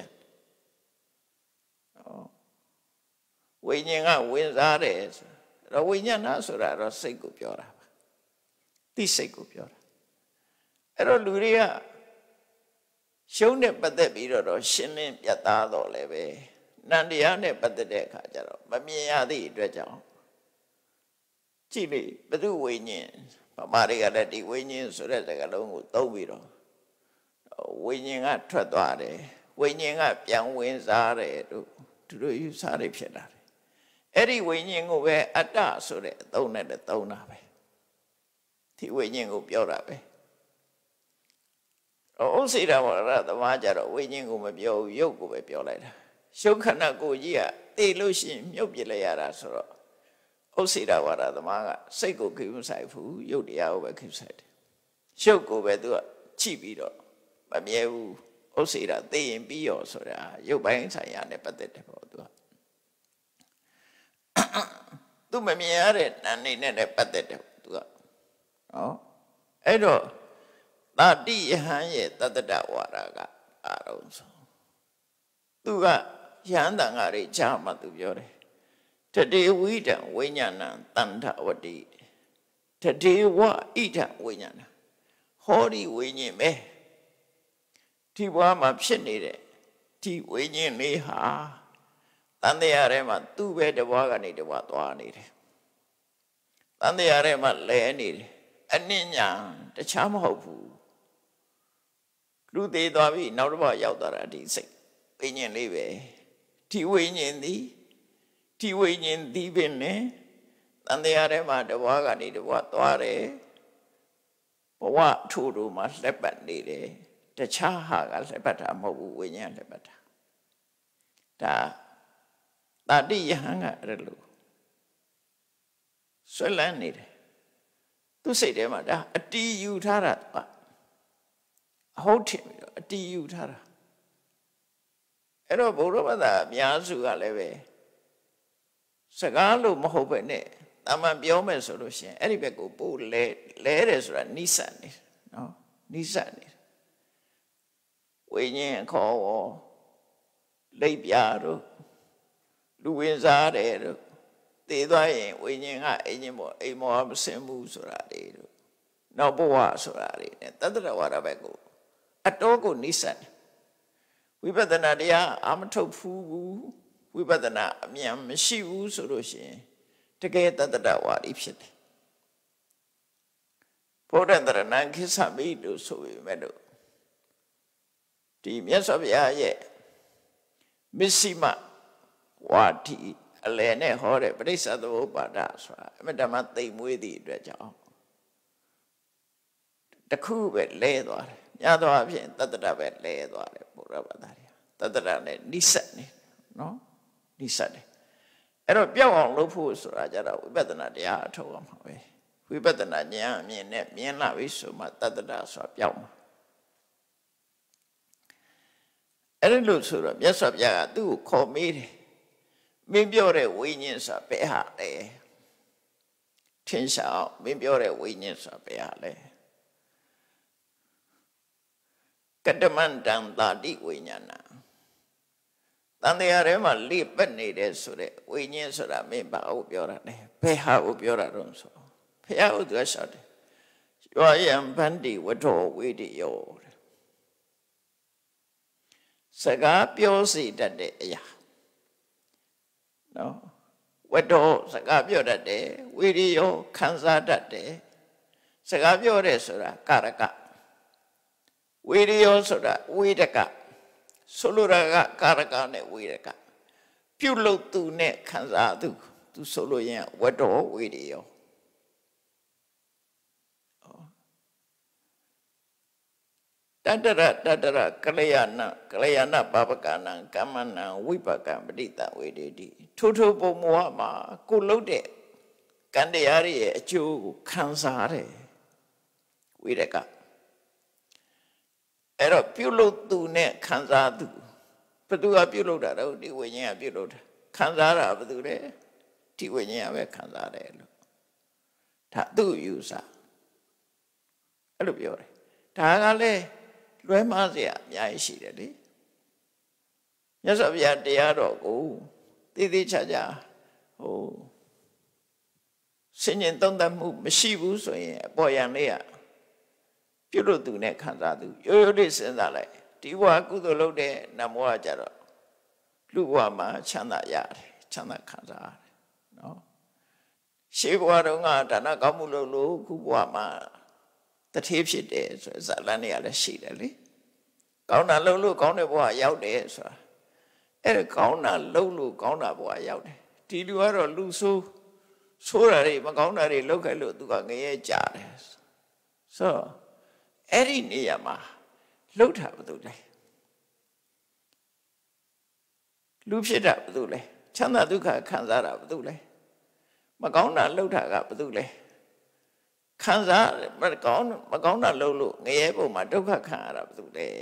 [SPEAKER 2] Winning out winds are as a winyan answer at a single pure. This single pure. Ero Luria shown it but the beer or shinning yatado leve. Nandiane but the deck, but me are the dredger. Chile, but do winning. But Maria that the winning so that I alone with Tobiro. Winning at Tradare, winning up young winds are to do you sorry piedare. Eddie winning away at that so that don't let the tone of it. The winning of your abbey. Oh, see that one rather major winning of your yoke with your letter. So cannot go year, they lose him, you'll be later. O sida wara the manga, Sego Kim Saifu, Yodia over Kimside. Shoko Vedu, Chibido, Bamiew, O sida, they in Bio, so you bang Sayane Patet. Do me are and in a patet. Oh, Edo, that D Hanye, that the Dawaraga, Aros. Duga, Yandangari, Chama to Yore. Today we don't winyana tanda wadi. Today wa ita winyana. Hori winyi me. Ti wa mapshinire. Ti winyi ni ha. Tande arema tube de waga ni de watwa ni de. Tande arema le ni de. Aninya de cham hopu. Kru de dwabi naudaba yaudara di sik. Winyi ni be. Ti winyi ni. Ti winyin di binne, and the arema de wagani de watware, what to do must lepat nide, the chaha as a better mobu winyan lebata. Ta, ta di hanga relu. So landed. To say them a tea you tara, a hold him, a tea you tara. Ero Borova, Miazu Aleve. Sagalo Mohobene, Ama Biome solution, Eribeco, letters are Nissan, no, Nissan. Winning call Labiaro, Luizare, they die winning any more, a more semus or a no boas or a and that's what I go. A dog Nissan. We better not, yeah, I'm to foo. We better not, Miam, she was solution to get that that what if it. Put under a nankis have me do so we meadow. Team yes of ya yet. Missima, what he, a lene horror, but it's at the open that's right. Madame, they with the dredger. The coup at leather, Yado Avian, that the bed leather, that the Nissan, no? Nissan. And a beyond Lupus, Rajara, we better not ya told him away. We better not yam, me and net, me and Lavi so much that the das of Yam. And it looks to yes of ya do call me. Maybe you're a wings of Behale. Tinsha, maybe you're a wings of Behale. Kataman down the deep winyana. Then they are ever leap and needed so that we need so that me by Obiora, pay how Obiora so. Pay out the shot. You are young bandy with all with the old. Sagapio see that day, yeah. No, with all Sagapio that day, with the Kansa that day. Sagapio resura, Karaka. With the also that, with the cat. Soluraga Karakane Wiraka. Pulo to net Kanzadu to Soloyan, what all video. Tadara tadara kalayana kalayana babakana kamana wipaka medita wededi Toto bomuama kulode kandiyari achu kansare Wideka Ero piulo tu ne kansadu Padua piulo da di wenya piulo kansara badure ti wenya be kansare lo Ta tu yusa Elo piore Ta gale Luai mazia nyai shi de le Nyasa biaတရားတော်ကိုတည်တည်ချာချာဟိုစင်ញင်သုံးသပ်မှုမရှိဘူးဆိုရင်အပေါ်ယံလေးကပြုလို့သူနဲ့ခံစားသူရိုးရိုးလေးစဉ်းစားလိုက်ဒီဘဝကုသိုလ်လုပ်တဲ့နတ်ဘဝကြတော့လူဘဝမှာချမ်းသာရတယ်ချမ်းသာခံစားရတယ်နော်ရှေးဘဝတုန်းကဒါနကောင်းမှုလုပ်လို့ခုဘဝမှာတထေးဖြစ်တယ်ဆိုဇာလန်တွေကလည်းရှိတယ်လေကောင်းတာလုပ်လို့ကောင်းတဲ့ဘဝရောက်တယ်ဆိုတာအဲ့ဒါကောင်းတာလုပ်လို့ကောင်းတာဘဝရောက်တယ်ဒီလူကတော့လူဆိုးဆိုးတာတွေမကောင်းတာတွေလုပ်ခဲ့လို့သူကငရဲကြတယ်ဆိုတော့အဲ့ဒီနေရာမှာလှုပ်တာဘာလို့လဲလူဖြစ်တာဘာလို့လဲချမ်းသာဒုက္ခခံစားတာဘာလို့လဲမကောင်းတာလှုပ်တာကဘာလို့လဲခံစားမကောင်းမကောင်းတာလှုပ်လို့ငရဲပုံမှာဒုက္ခခံရတာဘာလို့လဲ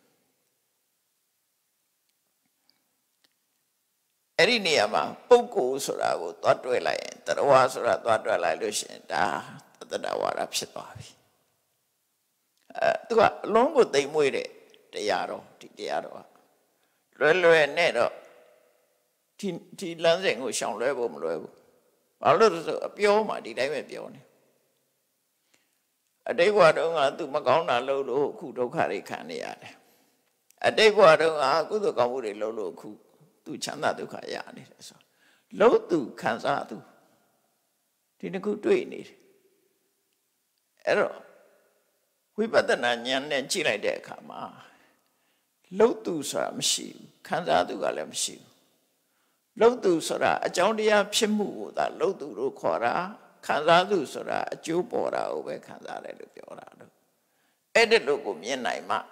[SPEAKER 2] အဲ့ဒီနေရာမှာပုဂ္ဂိုလ်ဆိုတာကိုသွားတွဲလိုက်ရင်တရဝါဆိုတာသွားတွဲလိုက်လို့ရှိရင်ဒါတတ္တဝါဒဖြစ်သွားပြီအဲသူကအလုံးကိုသိမ့်မွေးတဲ့တရားတော်ဒီတရားတော်ကလွယ်လွယ်နဲ့တော့ဒီဒီလမ်းစဉ်ကိုရှောင်လွဲဖို့မလွယ်ဘူးဘာလို့လဲဆိုအပြောမှဒီတိုင်းပဲပြောနေအတိတ်ဘဝတုန်းကသူမကောင်းတာလုပ်လို့အခုဒုက္ခတွေခံနေရတယ်အတိတ်ဘဝတုန်းကကုသိုလ်ကောင်းမှုတွေလုပ်လို့အခုသူချမ်းသာဒုက္ခရနေတယ်ဆိုလုံးသူခံစားသူဒီတစ်ခုတွေ့နေတယ်အဲ့တော့ဝိပဿနာဉာဏ်နဲ့ကြည့်လိုက်တဲ့အခါမှာလုံးသူဆိုတာမရှိဘူးခံစားသူကလည်းမရှိဘူးလုံးသူဆိုတာအကြောင်းတရားဖြစ်မှုကိုသာလုံးသူလို့ခေါ်တာခံစားသူဆိုတာအကျိုးပေါ်တာကိုပဲခံစားတယ်လို့ပြောတာလို့အဲ့ဒီလိုကိုမြင်နိုင်မှ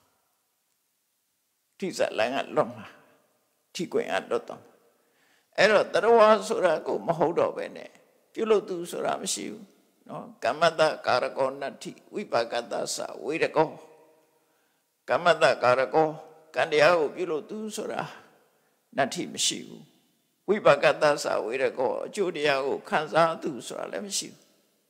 [SPEAKER 2] ဒီဇလန်ကလွတ်မှာထိကွင်အလွတ်တော့အဲ့တော့တရဝါဆိုတာကိုမဟုတ်တော့ပဲနဲ့ပြုလို့သူဆိုတာမရှိဘူးနော်ကမ္မတကာရကောနတ္ထိဝိပါကတ္တသဝေရကောကမ္မတကာရကောကံတရားကိုပြုလို့သူဆိုတာနတ္ထိမရှိဘူးဝိပါကတ္တသဝေရကောအကျိုးတရားကိုခံစားသူဆိုတာလည်းမရှိဘူး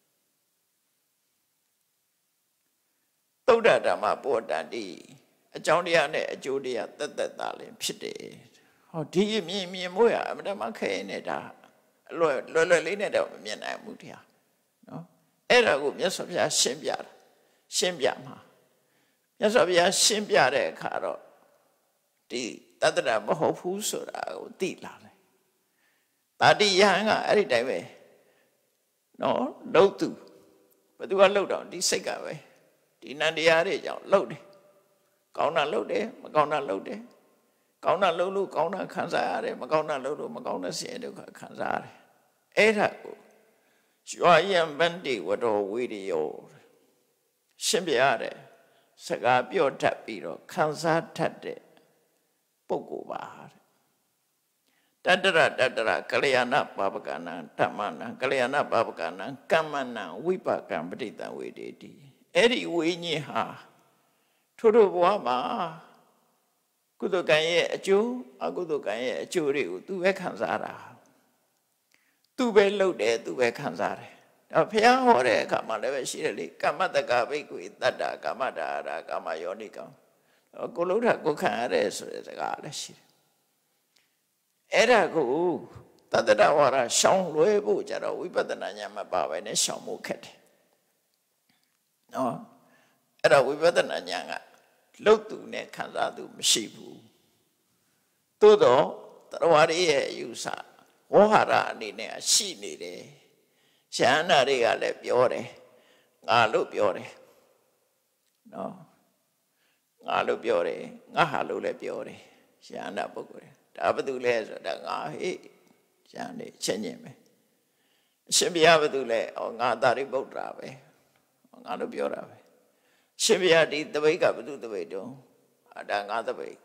[SPEAKER 2] သုဒ္ဓဓမ္မပောတန္တိအကြောင်းတရားနဲ့အကျိုးတရားတသက်တာလည်းဖြစ်တယ်ဟောဒီမြင်မြင်မို့ရအမှန်တမ်းခဲနေတာအလွယ်လွယ်လွယ်လေးနဲ့တော့မမြင်နိုင်ဘူးတရားနော်အဲ့ဒါကိုမြတ်စွာဘုရားရှင်းပြတာရှင်းပြမှာမြတ်စွာဘုရားရှင်းပြတဲ့အခါတော့ဒီတတ္တရမဟုတ်ဘူးဆိုတာကိုသိလာတယ်တာတိယဟန်ကအဲ့ဒီတိုင်းပဲနော်လှုပ်သူဘယ်သူကလှုပ်တော့ဒီစိတ်ကပဲဒီနန္တရားတွေကြောင့်လှုပ်တယ်ကောင်းတာလှုပ်တယ်မကောင်းတာလှုပ်တယ်ကောင်းတာလှုပ်လို့ကောင်းတာခံစားရတယ်မကောင်းတာလှုပ်လို့မကောင်းတဲ့ဆင်းရဲဒုက္ခခံစားရတယ်အဲ့ဒါကိုရွာယံဗန္တိဝတော်ဝိရိယောရှင်းပြရတယ်စကားပြောတတ်ပြီးတော့ခံစားတတ်တဲ့ပုဂ္ဂိုလ်ပါတတ္တရတတ္တရကလျာဏပါပကနာဓမ္မနာကလျာဏပါပကနာကမ္မနာဝိပါကံပဋိတံဝေဒေတိအဲ့ဒီဝိညာဉ်ဟာထို့ထို့ဘဝမှာကုသိုလ်ကံရဲ့အကျိုးအကုသိုလ်ကံရဲ့အကျိုးတွေကိုသူပဲခံစားတာသူပဲလုပ်တယ်သူပဲခံစားတယ်ဒါဘုရားဟောတဲ့အခါမှာလည်းပဲရှိတယ်လေကမ္မတက္ကဘိက္ခွေတတ္တကာမတာရာကာမယောနိကံကိုလုံးတာကိုခံရတဲ့ဆိုတဲ့စကားလည်းရှိတယ်အဲ့ဒါကိုတတ္တဝါရရှောင်လွဲဖို့ကြတော့ဝိပဿနာဉာဏ်မပါပဲနဲ့ရှောင်ဖို့ခက်တယ်နော်အဲ့ဒါဝိပဿနာဉာဏ်ကလှုပ်သူနဲ့ခံစားသူမရှိဘူးသို့တော့တရဝရရဲ့အယူဆဝဟရအနေနဲ့ရှိနေတယ်ရှန္နာတွေကလည်းပြောတယ်ငါလို့ပြောတယ်နော်ငါလို့ပြောတယ်ငါဟာလို့လည်းပြောတယ်ရှန္နာပုဂ္ဂိုလ်ဒါဘာတူလဲဆိုတာငါဟေ့ရှန္နေချင်းချင်းပဲအရှင်ဘုရားဘာတူလဲဩငါသာရိပုတ္တရာပဲငါလို့ပြောတာပဲရှင်ဘုရားဒီတပိတ်ကဘုသူတပိတ်တုံးအဒါငါတပိတ်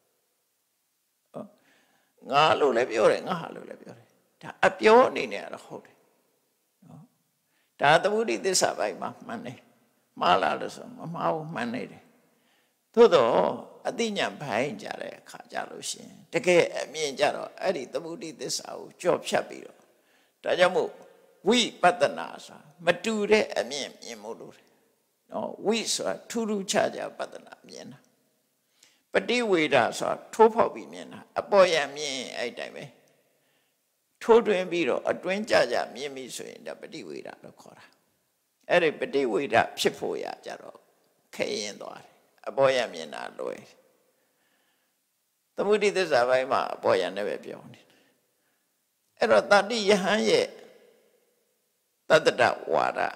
[SPEAKER 2] ငါလို့လည်းပြောတယ်ငါဟာလို့လည်းပြောတယ်ဒါအပြောအနေနဲ့ကတော့ဟုတ်တယ်နော်ဒါသမုဒိသစ္စာပိုင်းမှာမှန်တယ်မှားလားလို့ဆိုမမှားဘူးမှန်နေတယ်သို့တော့အသိဉာဏ်ဘိုင်းကြတဲ့အခါကြလို့ရှိရင်တကယ်အမြင်ကြတော့အဲ့ဒီသမုဒိသစ္စာကိုကြော့ဖြတ်ပြီးတော့ဒါကြောင့်မို့ဝိပဿနာဆိုတာမတူတဲ့အမြင်မြင်မို့လို့တယ်နော်ဝိဆိုတာထူးထူးခြားခြားပဿနာမြင်တာပฏิဝေဒဆိုတာထိုးဖောက်ပြီးမြင်တာအပေါ်ရမြင်အဲ့တိုင်းပဲထိုးတွင်ပြီးတော့အတွင်းကြကြမြင်ပြီဆိုရင်ဒါပฏิဝေဒလို့ခေါ်တာအဲ့ဒီပฏิဝေဒဖြစ်ဖို့ရကြတော့ခဲရင်သွားတယ်အပေါ်ရမြင်တာလွယ်သမုဒိသစ္စာပိုင်းမှာအပေါ်ရနဲ့ပဲပြောနေတယ်အဲ့တော့တတိယဟန်ရဲ့တတ္တဝါဒ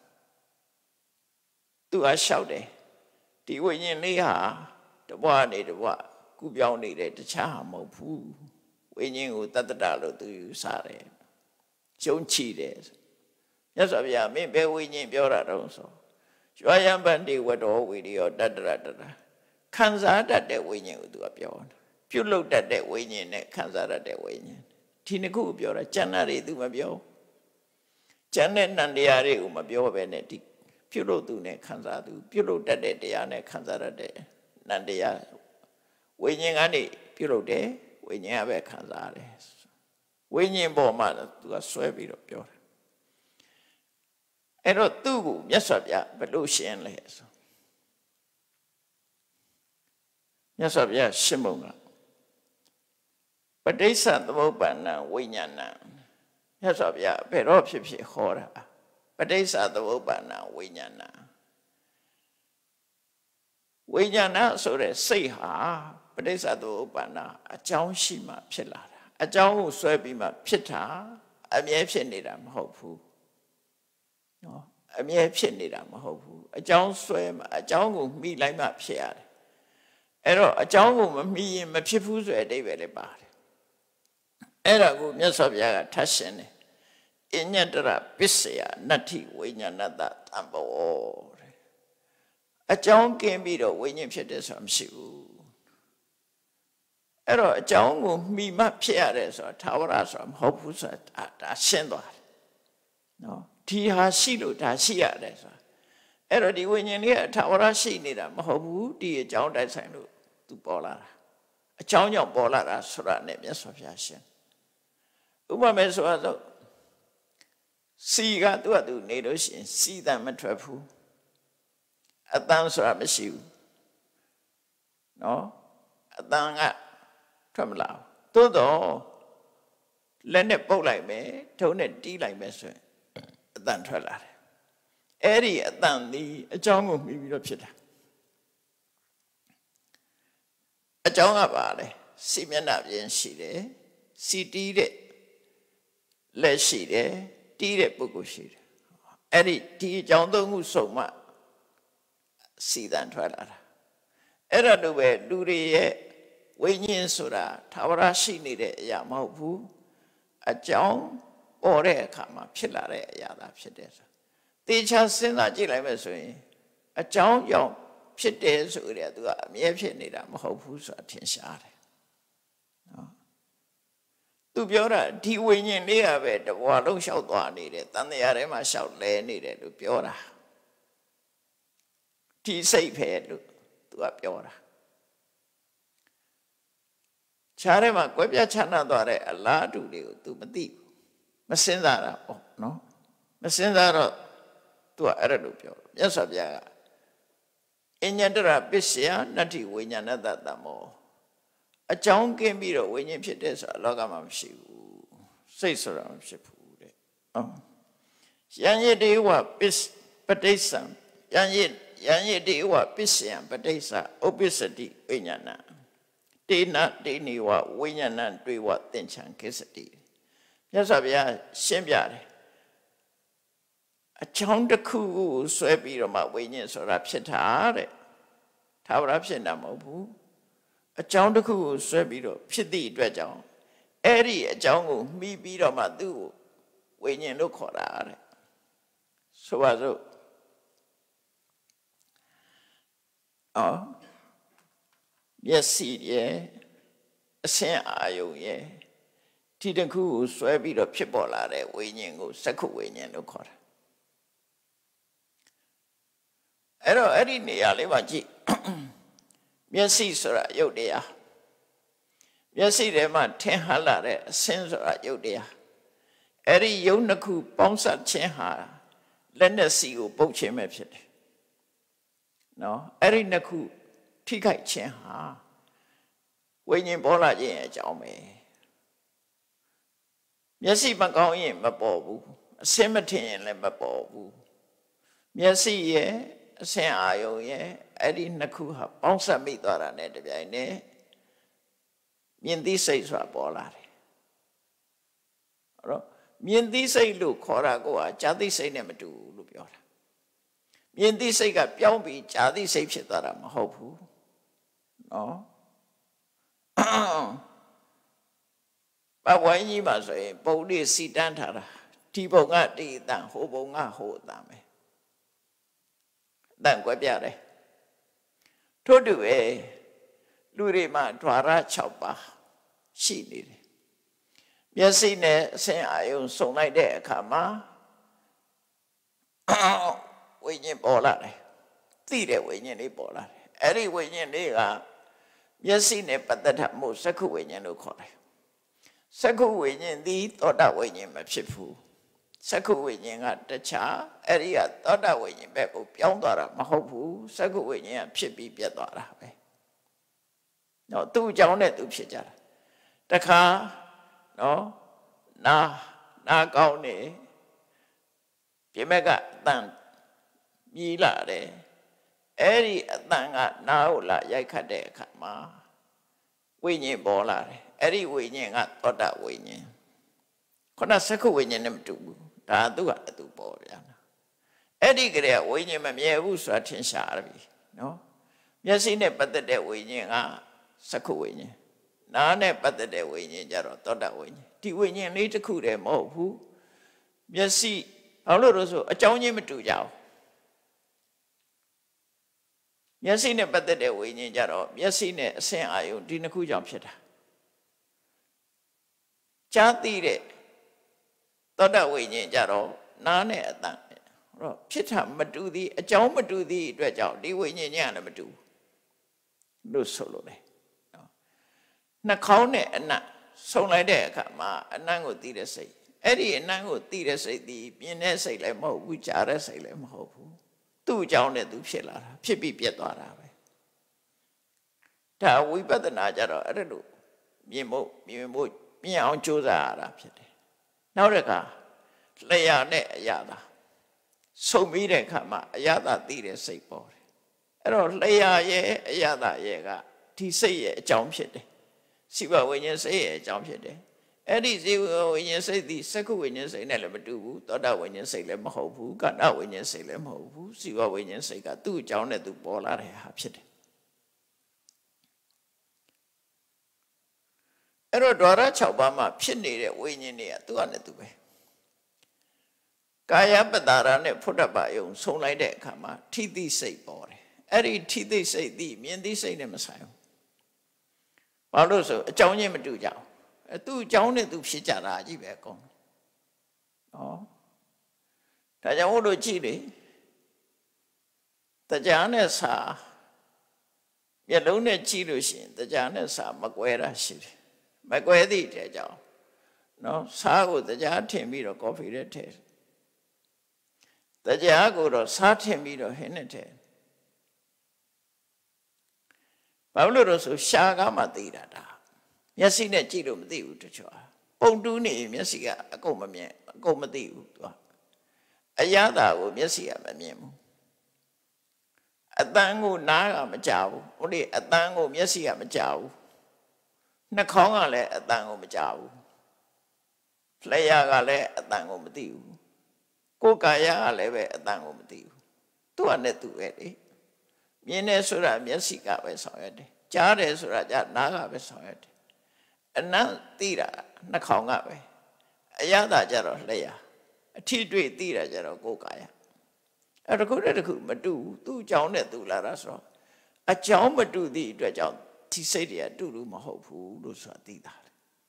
[SPEAKER 2] သူအားလျှောက်တယ်ဒီဝိညာဉ်လေးဟာတဘွားနေတဘွားကူပြောင်းနေတယ်တခြားဟာမဟုတ်ဘူးဝိညာဉ်ကိုတတ္တလို့သူယူဆတယ်ကျုံချီတယ်မြတ်စွာဘုရားမင်းဘယ်ဝိညာဉ်ပြောတာတော့ဆိုကျွာယံပန္တိဝတ္တောဝိရိယောတတ္တရတ္တရခံစားတတ်တဲ့ဝိညာဉ်ကိုသူကပြောတာပြုတ်လုတတ်တဲ့ဝိညာဉ်နဲ့ခံစားတတ်တဲ့ဝိညာဉ်ဒီနှစ်ခုပြောတာကျန်တာတွေသူမပြောကျန်တဲ့နန္တရားတွေကိုမပြောဘဲနဲ့ဒီပြုတ်လို့သူနဲ့ခံစားသူပြုတ်လို့တတ်တဲ့တရားနဲ့ခံစားရတဲ့နန္တရားဝိညာဉ်ကနေပြုတ်လို့တယ်ဝိညာဉ်ကပဲခံစားရတယ်ဝိညာဉ်ပေါ်မှာသူကဆွဲပြီးတော့ပြောတယ်အဲ့တော့သူ့ကိုမြတ်စွာဘုရားဘယ်လိုရှင်းလဲဆိုမြတ်စွာဘုရားရှင်းပုံကပဋိစ္စသမုပ္ပါဏဝိညာဏမြတ်စွာဘုရားဘယ်တော့ဖြစ်ဖြစ်ဟောတာပဋိစ္စသမုပ္ပါဏဝိညာဏဝိညာဏဆိုတဲ့စိတ်ဟာပဋိစ္စသမုပ္ပါဏအကြောင်းရှိမှဖြစ်လာတာအကြောင်းကိုဆွဲပြီးမှဖြစ်တာအမြဲဖြစ်နေတာမဟုတ်ဘူးနော်အမြဲဖြစ်နေတာမဟုတ်ဘူးအကြောင်းဆွဲမှအကြောင်းကိုမိလိုက်မှဖြစ်ရတယ်အဲ့တော့အကြောင်းကိုမမိရင်မဖြစ်ဘူးဆိုတဲ့အဓိပ္ပာယ်လည်းပါတယ်အဲ့ဒါကိုမြတ်စွာဘုရားကထပ်ရှင်းတယ်အညတရပစ္စယနတ္ထိဝိညာဏတတံဘောတဲ့အကြောင်းကင်းပြီးတော့ဝိညာဉ်ဖြစ်တယ်ဆိုတာမရှိဘူးအဲ့တော့အကြောင်းကိုမိမှဖြစ်ရတယ်ဆိုတာသာဝရဆိုတာမဟုတ်ဘူးဆိုတာဒါရှင်းသွားတယ်နော်ဒီဟာရှိလို့ဒါရှိရတယ်ဆိုတာအဲ့တော့ဒီဝိညာဉ်လေးကသာဝရရှိနေတာမဟုတ်ဘူးဒီအကြောင်းတိုက်ဆိုင်လို့သူပေါ်လာတာအကြောင်းကြောင့်ပေါ်လာတာဆိုတာ ਨੇ မြတ်စွာဘုရားရှင်းဥပမာဆိုတော့စီကသူ့အတူနေလို့ရှိရင်စီတန်မထွက်ဘူးအတန်ဆိုတာမရှိဘူးနော်အတန်ကထွက်မလာဘူးသို့တော့လက်နဲ့ပုတ်လိုက်မယ်ထုံးနဲ့တီးလိုက်မယ်ဆိုရင်အတန်ထွက်လာတယ်အဲ့ဒီအတန်ဒီအကြောင်းကိုမြည်ပြီးတော့ဖြစ်တာအကြောင်းကပါလေစီမျက်နှာပြင်ရှိတယ်စီတီးတဲ့လက်ရှိတယ်တီးတဲ့ပုဂ္ဂိုလ်ရှိတယ်အဲ့ဒီဒီအကြောင်းသုံးခုစုံမှစီတန်ထွက်လာတာအဲ့ဒါလိုပဲလူတွေရဲ့ဝိညာဉ်ဆိုတာသာဝရရှိနေတဲ့အရာမဟုတ်ဘူးအကြောင်းပေါ်တဲ့အခါမှာဖြစ်လာတဲ့အရာသာဖြစ်တယ်ဆိုတေချာစဉ်းစားကြည့်လိုက်မယ်ဆိုရင်အကြောင်းကြောင့်ဖြစ်တယ်ဆိုတဲ့သူကအမြဲဖြစ်နေတာမဟုတ်ဘူးဆိုတာထင်ရှားတယ်နော်သူပြောတာဒီဝိညာဉ်လေးကပဲတဘွားလုံးလျှောက်သွားနေတယ်တန်တရားထဲမှာလျှောက်လဲနေတယ်လို့ပြောတာဒီစိတ်ပဲလို့သူကပြောတာခြားထဲမှာကွဲပြားခြားနားသွားတဲ့အလားတူတွေကို तू မသိဘူးမစင်စားတာပေါ့နော်မစင်စားတော့ तू ကအဲ့ဒါလို့ပြောတယ်မြတ်စွာဘုရားကအညတရပစ္စယနတ္ထိဝိညာဏတတမောအကြောင်းကင်းပြီးတော့ဝိညာဉ်ဖြစ်တဲ့ဆိုတာလောကမှာမရှိဘူးစိတ်ဆိုတာမဖြစ်ဘူးတဲ့ဟုတ်ယံယတိဝပစ္စပဋိစ္စံယံယယံယတိဝပစ္စယံပဋိစ္စဥပ္ပစ္စတိဝိညာဏတေနတေနိဝဝိညာဏံတွေဝသင်္ချံကိစ္စတိမြတ်စွာဘုရားရှင်းပြတယ်အကြောင်းတစ်ခုကိုဆွဲပြီးတော့မှဝိညာဉ်ဆိုတာဖြစ်တာတဲ့သာဝရဖြစ်တာမဟုတ်ဘူးအကြောင်းတစ်ခုကိုဆွဲပြီးတော့ဖြစ်သည့်အတွက်ကြောင့်အဲ့ဒီအကြောင်းကိုမှီပြီးတော့မှသူ့ကိုဝိညာဉ်လို့ခေါ်တာတဲ့ဆိုပါစို့နော်မျက်စိရဲ့အစင်အာယုံရဲ့ဒီတစ်ခုကိုဆွဲပြီးတော့ဖြစ်ပေါ်လာတဲ့ဝိညာဉ်ကိုစက္ခုဝိညာဉ်လို့ခေါ်တာအဲ့တော့အဲ့ဒီနေရာလေးမှာကြည့်မျက်စိဆိုတာရုပ်တရားမျက်စိထဲမှာထင်ဟလာတဲ့အစင်ဆိုတာရုပ်တရားအဲ့ဒီရုပ်နှစ်ခုပေါင်းစပ်ခြင်းဟာလက်နဲ့စီကိုပုတ်ခြင်းပဲဖြစ်တယ်နော်အဲ့ဒီနှစ်ခုထိခိုက်ခြင်းဟာဝိညာဉ်ပေါ်လာခြင်းရဲ့အကြောင်းပဲမျက်စိမကောင်းရင်မပေါ်ဘူးအစင်မထင်ရင်လည်းမပေါ်ဘူးမျက်စိရဲ့အစင်အာယုံရဲ့အဲ့ဒီနှစ်ခုဟာပေါင်းစပ်မိသွားတာနဲ့တပြိုင်နက်မြင်သိစိတ်ဆိုတာပေါ်လာတယ်အဲ့တော့မြင်သိစိတ်လို့ခေါ်တာကကြာသိစိတ်နဲ့မတူဘူးလို့ပြောတာမြင်သိစိတ်ကပြောင်းပြီးကြာသိစိတ်ဖြစ်သွားတာမဟုတ်ဘူးနော်ပဝိုင်းကြီးမှာဆိုရင်ပုံလေးစီတန်းထားတာဒီပုံကဒီအတန်ဟိုပုံကဟိုအတန်ပဲအတန်ကွဲပြားတယ်ထို့တူပဲလူတွေမှာဓဝါရ၆ပါးရှိနေတယ်မျက်စိနဲ့အစင်အာယုံစုံလိုက်တဲ့အခါမှာဝိညာဉ်ပေါ်လာတယ်သိတဲ့ဝိညာဉ်လေးပေါ်လာတယ်အဲ့ဒီဝိညာဉ်လေးကမျက်စိနဲ့ပတ်သက်တာမို့စက္ခုဝိညာဉ်လို့ခေါ်တယ်စက္ခုဝိညာဉ်သည်သောတာဝိညာဉ်မဖြစ်ဘူးစက္ခုဝိညာဉ်ကတခြားအဲ့ဒီကသောတာဝိညာဉ်ဘက်ကိုပြောင်းသွားတာမဟုတ်ဘူးစက္ခုဝိညာဉ်ကဖြစ်ပြီးပြတ်သွားတာပဲနော်သူ့အကြောင်းနဲ့သူဖြစ်ကြတာတခါနော်နာနာကောင်းနေပြမကအတန်မြည်လာတယ်အဲ့ဒီအတန်ကနာကိုလာရိုက်ခတ်တဲ့အခါမှာဝိညာဉ်ပေါ်လာတယ်အဲ့ဒီဝိညာဉ်ကသောတာဝိညာဉ်ခုနစက္ခုဝိညာဉ်နဲ့မတူဘူးဒါသူကသူပေါ်ပြန်တာအဲ့ဒီကလေးကဝိညာဉ်မမြဲဘူးဆိုတာထင်ရှားပြီနော်မျက်စိနဲ့ပတ်သက်တဲ့ဝိညာဉ်ကစက္ခုဝိညာဉ်နားနဲ့ပတ်သက်တဲ့ဝိညာဉ်ကြတော့သောတာဝိညာဉ်ဒီဝိညာဉ်လေးတစ်ခုတည်းမဟုတ်ဘူးမျက်စိဘာလို့လို့ဆိုအကြောင်းချင်းမတူကြဘူးမျက်စိနဲ့ပတ်သက်တဲ့ဝိညာဉ်ကြတော့မျက်စိနဲ့အစင်အာယုံဒီနှစ်ခုကြောင့်ဖြစ်တာကြားသိတဲ့သောတာဝိညာဉ်ကြတော့နားနဲ့အတန်တော့ဖြစ်တာမတူသည်အကြောင်းမတူသည်အတွက်ကြောင့်ဒီဝိညာဉ်ညလည်းမတူလို့ဆိုလို့လေနှာခေါင်းနဲ့အနံ့ဆုံလိုက်တဲ့အခါမှာအနံ့ကိုသိတဲ့စိတ်အဲ့ဒီအနံ့ကိုသိတဲ့စိတ်ဒီပြင်းတဲ့စိတ်လည်းမဟုတ်ဘူးကြားတဲ့စိတ်လည်းမဟုတ်ဘူးသူ့အကြောင်းနဲ့သူဖြစ်လာတာဖြစ်ပြီးပြတ်သွားတာပဲဒါဝိပဿနာကြတော့အဲ့လိုမြင်ဖို့မြင်ဖို့မြင်အောင်ကြိုးစားရတာဖြစ်တယ်နောက်တစ်ခါလျှာနဲ့အရာသာဆုံပြီးတဲ့အခါမှာအရာသာသိတဲ့စိတ်ပေါ်တယ်အဲ့တော့လျှာရဲ့အရာသာရဲ့ကဒီစိတ်ရဲ့အကြောင်းဖြစ်တယ်စိဝဝိညာဉ်စိတ်ရဲ့အကြောင်းဖြစ်တယ်အဲ့ဒီစိဝဝိညာဉ်စိတ်ဒီစက္ခုဝိညာဉ်စိတ်နဲ့လည်းမတူဘူးသောတာဝိညာဉ်စိတ်လည်းမဟုတ်ဘူးကဏ္ဍဝိညာဉ်စိတ်လည်းမဟုတ်ဘူးစိဝဝိညာဉ်စိတ်ကသူ့အကြောင်းနဲ့သူပေါ်လာတဲ့ဟာဖြစ်တယ်အဲ့တော့ဓဝါရ၆ပါးမှာဖြစ်နေတဲ့ဝိညာဉ်တွေကသူ့အနေနဲ့သူပဲကာယပတ္တာရနဲ့ဖုဒ္ဓဘာယုံဆုံလိုက်တဲ့အခါမှာထိသိစိတ်ပေါ်တယ်အဲ့ဒီထိသိစိတ်ဒီမြင်သိစိတ်နဲ့မဆိုင်ဘူးဘာလို့ဆိုအကြောင်းချင်းမတူကြဘူးအဲသူ့အကြောင်းနဲ့သူဖြစ်ကြတာကြီးပဲအကုန်နော်ဒါကြောင့်ဘုလို့ကြည့်လေတရားနဲ့စာမျက်လုံးနဲ့ကြည့်လို့ရှိရင်တရားနဲ့စာမကွဲတာရှိတယ်မကွဲသည့်တဲ့ကြောင့်နော်စာကိုတရားထင်ပြီးတော့ကော်ဖီနဲ့ထည့်တရားကိုတော့စားထင်ပြီးတော့ဟင်းနဲ့ထည့်ဘာလို့လို့ဆိုရှာကမှသိတာဒါမျက်စိနဲ့ကြည့်လို့မသိဘူးတချို့ပုံတူးနေမျက်စိကအကုန်မမြင်အကုန်မသိဘူးသူကအရာသာကိုမျက်စိကမမြင်ဘူးအတန်ကိုနားကမကြားဘူးဟိုလေအတန်ကိုမျက်စိကမကြားဘူးနှာခေါင်းကလည်းအတန်ကိုမကြားဘူးလျှာကလည်းအတန်ကိုမသိဘူးကိုယ်ကာယကလည်းပဲအတန်ကိုမသိဘူးသူကနဲ့သူပဲလေမြင်တယ်ဆိုတာမျက်စိကပဲဆောင်ရွက်တယ်ကြားတယ်ဆိုတာကြနားကပဲဆောင်ရွက်တယ်အနံ့သိတာနှာခေါင်းကပဲအရသာကြတော့လျှာအထီးတွေ့သိတာကြတော့ကိုယ်ကာယအဲ့တခုတည်းတခုမတူဘူးသူ့အကြောင်းနဲ့သူလာတာဆိုတော့အကြောင်းမတူသည့်အတွက်ကြောင့်ဒီစိတ်တွေကတူတူမဟုတ်ဘူးလို့ဆိုတာသိတာ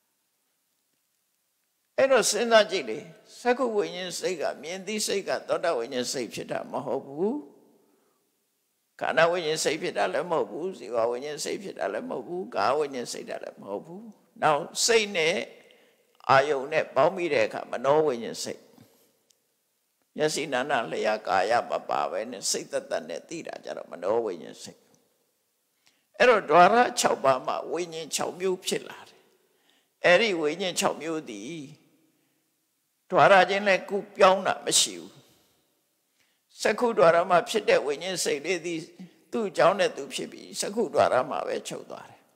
[SPEAKER 2] အဲ့တော့စဉ်းစားကြည့်လေသက္ကုဝိညာဉ်စိတ်ကမြင်သိစိတ်ကသောတာဝိညာဉ်စိတ်ဖြစ်တာမဟုတ်ဘူးခန္ဓာဝိညာဉ်စိတ်ဖြစ်တာလည်းမဟုတ်ဘူးဇီဝဝိညာဉ်စိတ်ဖြစ်တာလည်းမဟုတ်ဘူးကာဝိညာဉ်စိတ်တာလည်းမဟုတ်ဘူးနောက်စိတ်နဲ့အာယုန်နဲ့ပေါင်းမိတဲ့အခါမနောဝိညာဉ်စိတ်မျက်စိနာနာလျှာကာယမပါပဲနဲ့စိတ်သက်သက်နဲ့သိတာကြတော့မနောဝိညာဉ်စိတ်အဲ့တော့ द्वार ၆ပါးမှာဝိညာဉ်၆မျိုးဖြစ်လာတယ်အဲ့ဒီဝိညာဉ်၆မျိုးသည် द्वार ချင်းလည်းကူပြောင်းတာမရှိဘူးစက္ခု द्वार မှာဖြစ်တဲ့ဝိညာဉ်စိတ်လေးသည်သူ့အကြောင်းနဲ့သူဖြစ်ပြီးစက္ခု द्वार မှာပဲချုပ်သွားတယ်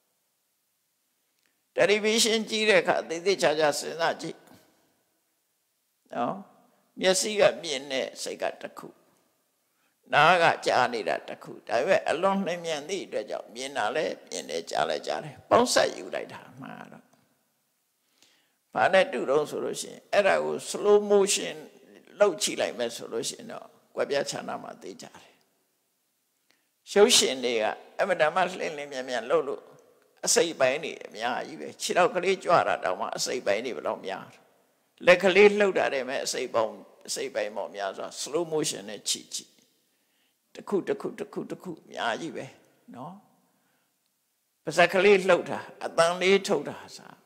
[SPEAKER 2] derivation ကြီးတဲ့အခါသိသိချာချာစဉ်းစားကြည့်နော်မျက်စိကမြင်တဲ့စိတ်ကတစ်ခုနားကကြားနေတာတစ်ခုဒါပေမဲ့အလွန်နှိမ့်မြန်သည့်အတွက်ကြောင့်မြင်တာလည်းမြင်တယ်ကြားလည်းကြားတယ်ပေါင်းဆက်ယူလိုက်တာမှားတော့ဘာနဲ့တူတော့ဆိုလို့ရှိရင်အဲ့ဒါကို slow motion လောက်ချိလိုက်မယ်ဆိုလို့ရှိရင်တော့ကွက်ပြားခြားနာမှာသိကြတယ်ရုပ်ရှင်တွေကအမတမလှင်းလင်းမြန်မြန်လှုပ်လို့အစိပ်ပိုင်းတွေအများကြီးပဲခြေထောက်ကလေးကြွတာတောင်မှအစိပ်ပိုင်းတွေဘယ်တော့များလက်ကလေးလှုပ်တာတည်းမဲ့အစိပ်ပေါင်းအစိပ်ပိုင်းပေါ့များဆို slow motion နဲ့ချိချိတစ်ခုတစ်ခုတစ်ခုတစ်ခုအများကြီးပဲနော်ပါးစပ်ကလေးလှုပ်တာအတန်လေးထုတ်တာစား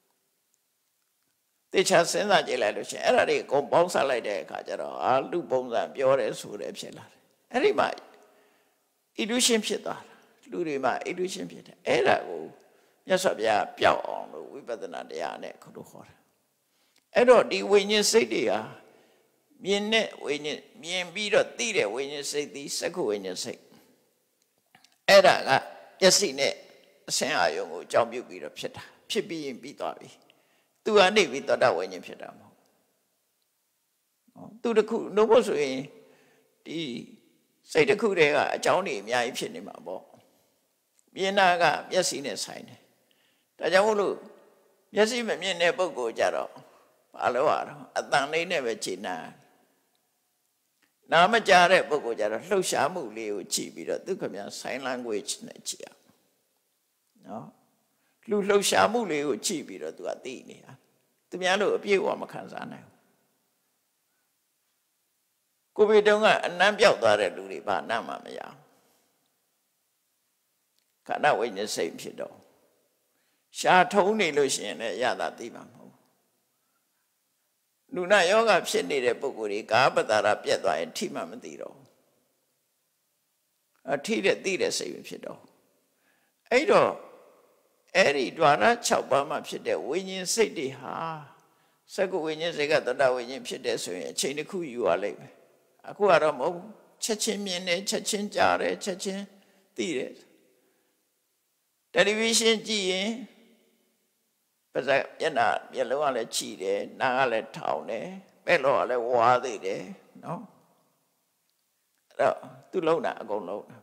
[SPEAKER 2] တေချာစဉ်းစားကြည့်လိုက်လို့ရှိရင်အဲ့ဒါတွေအကုန်ပေါင်းစားလိုက်တဲ့အခါကျတော့အာလူပုံစံပြောတယ်ဆိုတယ်ဖြစ်လာတယ်အဲ့ဒီမှာ illusion ဖြစ်သွားတာလူတွေမှာ illusion ဖြစ်တယ်အဲ့ဒါကိုမြတ်စွာဘုရားပျောက်အောင်လို့ဝိပဿနာတရားနဲ့ခုလိုခေါ်တာအဲ့တော့ဒီဝိညာဉ်စိတ်တွေဟာမြင်တဲ့ဝိညာဉ်မြင်ပြီးတော့သိတဲ့ဝိညာဉ်စိတ်သည်စက္ခုဝိညာဉ်စိတ်အဲ့ဒါကမျက်စိနဲ့အဆင်းအာယုံကိုအကြောင်းပြုပြီးတော့ဖြစ်တာဖြစ်ပြီးရင်ပြီးသွားပြီသူကနေပြီးသောတာဝိညာဉ်ဖြစ်တာမဟုတ်နော်သူတခုလို့ဖို့ဆိုရင်ဒီစိတ်တစ်ခုတည်းကအကြောင်းတွေအများကြီးဖြစ်နေမှာပေါ့မြင်တာကမျက်စိနဲ့ဆိုင်တယ်ဒါကြောင့်မို့လို့မျက်စိမမြင်တဲ့ပုဂ္ဂိုလ်ကြတော့ဘာလို့ရတော့အတန်လေးနဲ့ပဲခြေနာနားမကြားတဲ့ပုဂ္ဂိုလ်ကြတော့လှုပ်ရှားမှုလေးကိုကြည့်ပြီးတော့သူခင်ဗျာ sign language နဲ့ကြည့်ရနော်လူလှုပ်ရှားမှုလေးကိုကြည့်ပြီးတော့သူကသိနေတာသူများလို့အပြည့်အဝမခံစားနိုင်ဘူးကိုဗစ်တုန်းကအနံ့ပြောက်သွားတဲ့လူတွေဘာနာမှမရဘူးခန္ဓာဝိညာဉ်စိတ်ဖြစ်တော့ရှားထုံးနေလို့ရှိရင်လည်းရတာသိမှာမဟုတ်လူနာယောဂဖြစ်နေတဲ့ပုဂ္ဂိုလ်တွေကာပတာရပြက်သွားရင်ထိမှမသိတော့အထိတဲ့သိတဲ့စိတ်ဖြစ်တော့အဲ့တော့အဲ့ဒီ द्वार ၆ပါးမှာဖြစ်တဲ့ဝိညာဉ်စိတ်တွေဟာစက္ကုဝိညာဉ်စိတ်ကသောတာဝိညာဉ်ဖြစ်တဲ့ဆိုရင်အချိန်တစ်ခုယူရလိမ့်မယ်အခုကတော့မဟုတ်ဘူးချက်ချင်းမြင်တယ်ချက်ချင်းကြားတယ်ချက်ချင်းသိတယ်television ကြည့်ရင်ပါးစပ်မျက်နှာမျက်လုံးကလည်းကြည့်တယ်နားကလည်းထောင်တယ်ပဲ့လောကလည်းဝါသေးတယ်နော်အဲ့တော့သူလုံးတာအကုန်လုံး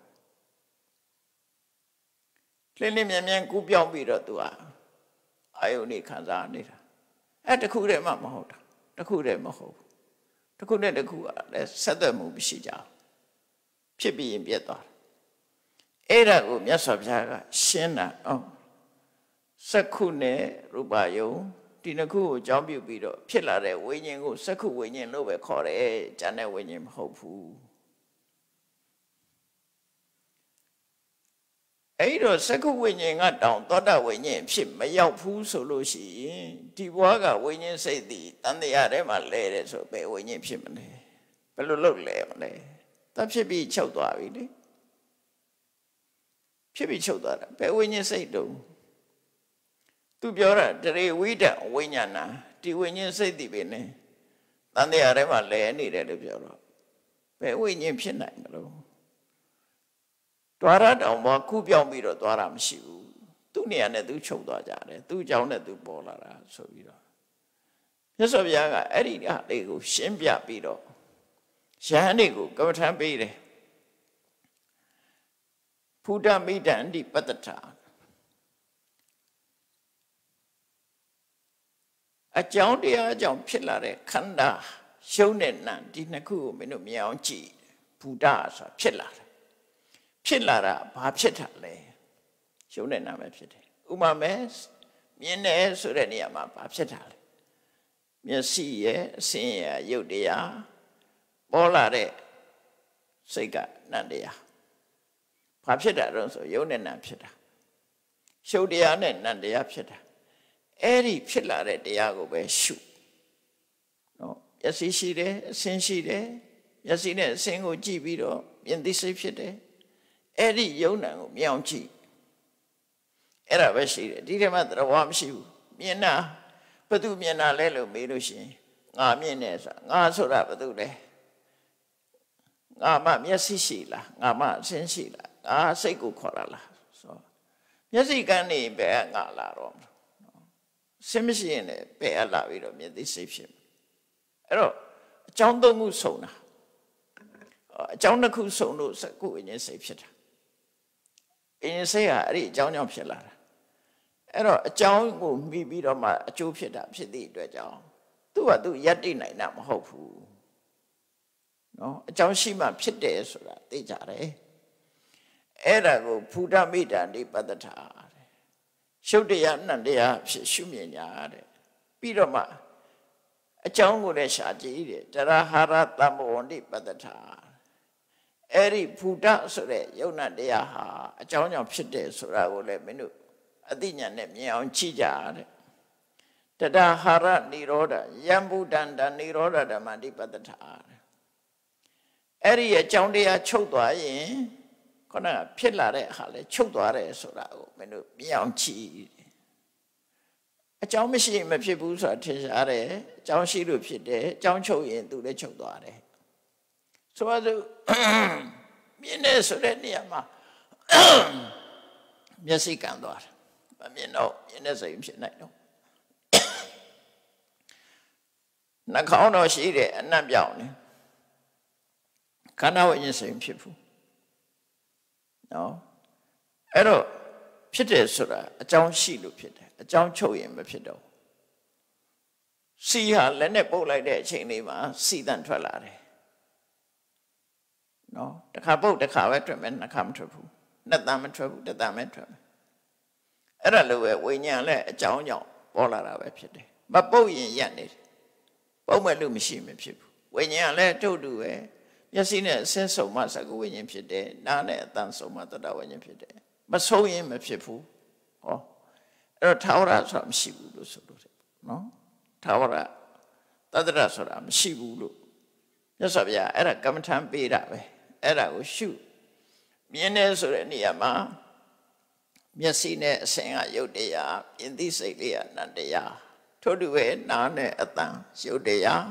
[SPEAKER 2] လင်းလင်းမြန်မြန်ကူးပြောင်းပြီးတော့သူကအာယုန်နေခံစားနေတာအဲ့တခုတည်းမှမဟုတ်တာတခုတည်းမဟုတ်ဘူးတခုနဲ့တခုကလည်းဆက်သွယ်မှုမရှိကြဘူးဖြစ်ပြီးရင်ပြတ်သွားတယ်အဲ့ဒါကိုမြတ်စွာဘုရားကရှင်းတာအောင်စက္ခုနဲ့ရူပယုံဒီနှစ်ခုကိုအကြောင်းပြုပြီးတော့ဖြစ်လာတဲ့ဝိညာဉ်ကိုစက္ခုဝိညာဉ်လို့ပဲခေါ်တယ်ကျန်တဲ့ဝိညာဉ်မဟုတ်ဘူးအဲ့တော့စက္ခုဝိညာဉ်ကတောင်သောတာဝိညာဉ်ဖြစ်မရောက်ဘူးဆိုလို့ရှိရင်ဒီဘဝကဝိညာဉ်စိတ်သည်တန်တရားထဲမှာလဲတယ်ဆိုပဲဝိညာဉ်ဖြစ်မလဲဘယ်လိုလုပ်လဲမလဲတဖြစ်ပြီးချုပ်သွားပြီလေဖြစ်ပြီးချုပ်သွားတာဘယ်ဝိညာဉ်စိတ်တုံးသူပြောတာတရေဝိဒဝိညာဏဒီဝိညာဉ်စိတ်ဒီပဲနဲ့တန်တရားထဲမှာလဲနေတယ်လို့ပြောတော့ဘယ်ဝိညာဉ်ဖြစ်နိုင်မလို့द्वार တောင်ပေါ်ကူးပြောင်းပြီးတော့သွားတာမရှိဘူးသူ့နေရာနဲ့သူချုပ်သွားကြတယ်သူ့ကြောင့်နဲ့သူပေါ်လာတာဆိုပြီးတော့မြတ်စွာဘုရားကအဲ့ဒီဟာလေးကိုရှင်းပြပြီးတော့ယဟန်တွေကိုကမ္မထမ်းပေးတယ်ဖုဒ္ဓမိတ္တန္တိပတ္တထာအကြောင်းတရားအကြောင်းဖြစ်လာတဲ့ခန္ဓာရှုံးတဲ့နံဒီနှစ်ခုကိုမင်းတို့မြင်အောင်ကြည့်ဘုဒ္ဓဆိုတာဖြစ်လာတယ်ဖြစ်လာတာဘာဖြစ်တာလဲရှုံးတဲ့နာမည်ဖြစ်တယ်ဥမာမဲမြင်တယ်ဆိုတဲ့နေရာမှာဘာဖြစ်တာလဲမျက်စိရဲ့အစင်းရဲ့ရုပ်တရားပေါ်လာတဲ့စိတ်ကနတ်တရားဘာဖြစ်တာတော့ဆိုယုံနဲ့နတ်ဖြစ်တာရှုပ်တရားနဲ့နတ်တရားဖြစ်တာအဲ့ဒီဖြစ်လာတဲ့တရားကိုပဲရှုနော်မျက်စိရှိတယ်အစင်းရှိတယ်မျက်စိနဲ့အစင်းကိုကြည့်ပြီးတော့မြင်သိစိတ်ဖြစ်တယ်အဲ့ဒီယုံနံကိုမြင်အောင်ကြည့်အဲ့ဒါပဲရှိတယ်ဒီထဲမှာတရားဝမရှိဘူးမြင်တာဘယ်သူမြင်တာလဲလို့မေးလို့ရှိရင်ငါမြင်တယ်ဆိုတာငါဆိုတာဘယ်သူလဲငါမှမျက်စိရှိလားငါမှအစင်းရှိလားငါစိတ်ကိုခေါ်တာလားဆိုမျက်စိကန်းနေပဲငါလာတော့စင်မရှိရင်လည်းပဲအလာပြီးတော့မြင်သိစိတ်ဖြစ်အဲ့တော့အကြောင်းသုံးခုစုံတာအကြောင်းတစ်ခုစုံလို့စကုဝိညာဉ်စိတ်ဖြစ်တာအင်းစိတ်ဟာအဲ့ဒီအကြောင်းကြောင့်ဖြစ်လာတာအဲ့တော့အကြောင်းကိုမှီပြီးတော့မှအကျိုးဖြစ်တာဖြစ်သည့်အတွက်ကြောင့်သူ့ဟာသူယက်တိနိုင်တာမဟုတ်ဘူးနော်အကြောင်းရှိမှဖြစ်တယ်ဆိုတာသိကြတယ်အဲ့ဒါကိုဖူဒမိတာနိပတ္တထာတဲ့ရှုပ်တရားနတ်တရားဖြစ်ရှုမြင်ညာတဲ့ပြီးတော့မှအကြောင်းကိုလည်းရှာကြည့်တယ်တရဟာရတမ္မောနိပတ္တထာအဲ့ဒီဖူဒဆိုတဲ့ယုံနာတရားဟာအကြောင်းကြောင့်ဖြစ်တယ်ဆိုတာကိုလည်းမင်းတို့အသိဉာဏ်နဲ့မြင်အောင်ကြည့်ကြတဲ့တတဟာရနိရောဓယံဗုဒ္ဓံတနိရောဓဓမ္မနိပတ္တထာအဲ့ဒီအကြောင်းတရားချုပ်သွားရင်ခုနကဖြစ်လာတဲ့ဟာလေချုပ်သွားတယ်ဆိုတာကိုမင်းတို့မြင်အောင်ကြည့်အကြောင်းမရှိရင်မဖြစ်ဘူးဆိုတာထင်ရှားတယ်အကြောင်းရှိလို့ဖြစ်တယ်အကြောင်းချုပ်ရင်သူလည်းချုပ်သွားတယ်ဆိုတော့မြင်နေဆိုတဲ့နေရာမှာမျက်စိကံသွားတယ်မမြင်တော့မြင်နေစိတ်ဖြစ်နိုင်တော့နှာခေါင်းတော့ရှိတယ်အနတ်ပြောင်းတယ်ခန္ဓာဝိညာဉ်စိတ်ဖြစ်ဘူးနော်အဲ့တော့ဖြစ်တယ်ဆိုတာအကြောင်းရှိလို့ဖြစ်တယ်အကြောင်းချုပ်ရင်မဖြစ်တော့စီဟာလက်နဲ့ပုတ်လိုက်တဲ့အချိန်လေးမှာစီတန်ထွက်လာတယ်နော်တစ်ခါပုတ်တစ်ခါပဲထွက်မယ်နှစ်ခါမထွက်ဘူးနှစ်တန်မထွက်ဘူးတစ်တန်ပဲထွက်မယ်အဲ့ဒါလိုပဲဝိညာဉ်လည်းအကြောင်းကြောင့်ပေါ်လာတာပဲဖြစ်တယ်မပုတ်ရင်ရက်နေတယ်ပုတ်မဲ့လို့မရှိမဖြစ်ဘူးဝိညာဉ်လည်းထုတ်တူပဲမျက်စိနဲ့အစင်းစုံမှသကုဝိညာဉ်ဖြစ်တယ်နားနဲ့အသံစုံမှသတ္တဝိညာဉ်ဖြစ်တယ်မဆုံးရင်မဖြစ်ဘူးဟောအဲ့တော့ထာဝရဆိုတာမရှိဘူးလို့ဆိုလို့တယ်နော်ထာဝရတတ္တရဆိုတာမရှိဘူးလို့မြတ်စွာဘုရားအဲ့ဒါကမ္မထံပေးတာပဲအဲ့ဒါကိုရှုမြင်နေဆိုတဲ့နေရာမှာမျက်စိနဲ့အစင်းကရုပ်တရားမြင်သိစိတ်လေးကနတ်တရားထို့တူပဲနားနဲ့အသံရုပ်တရား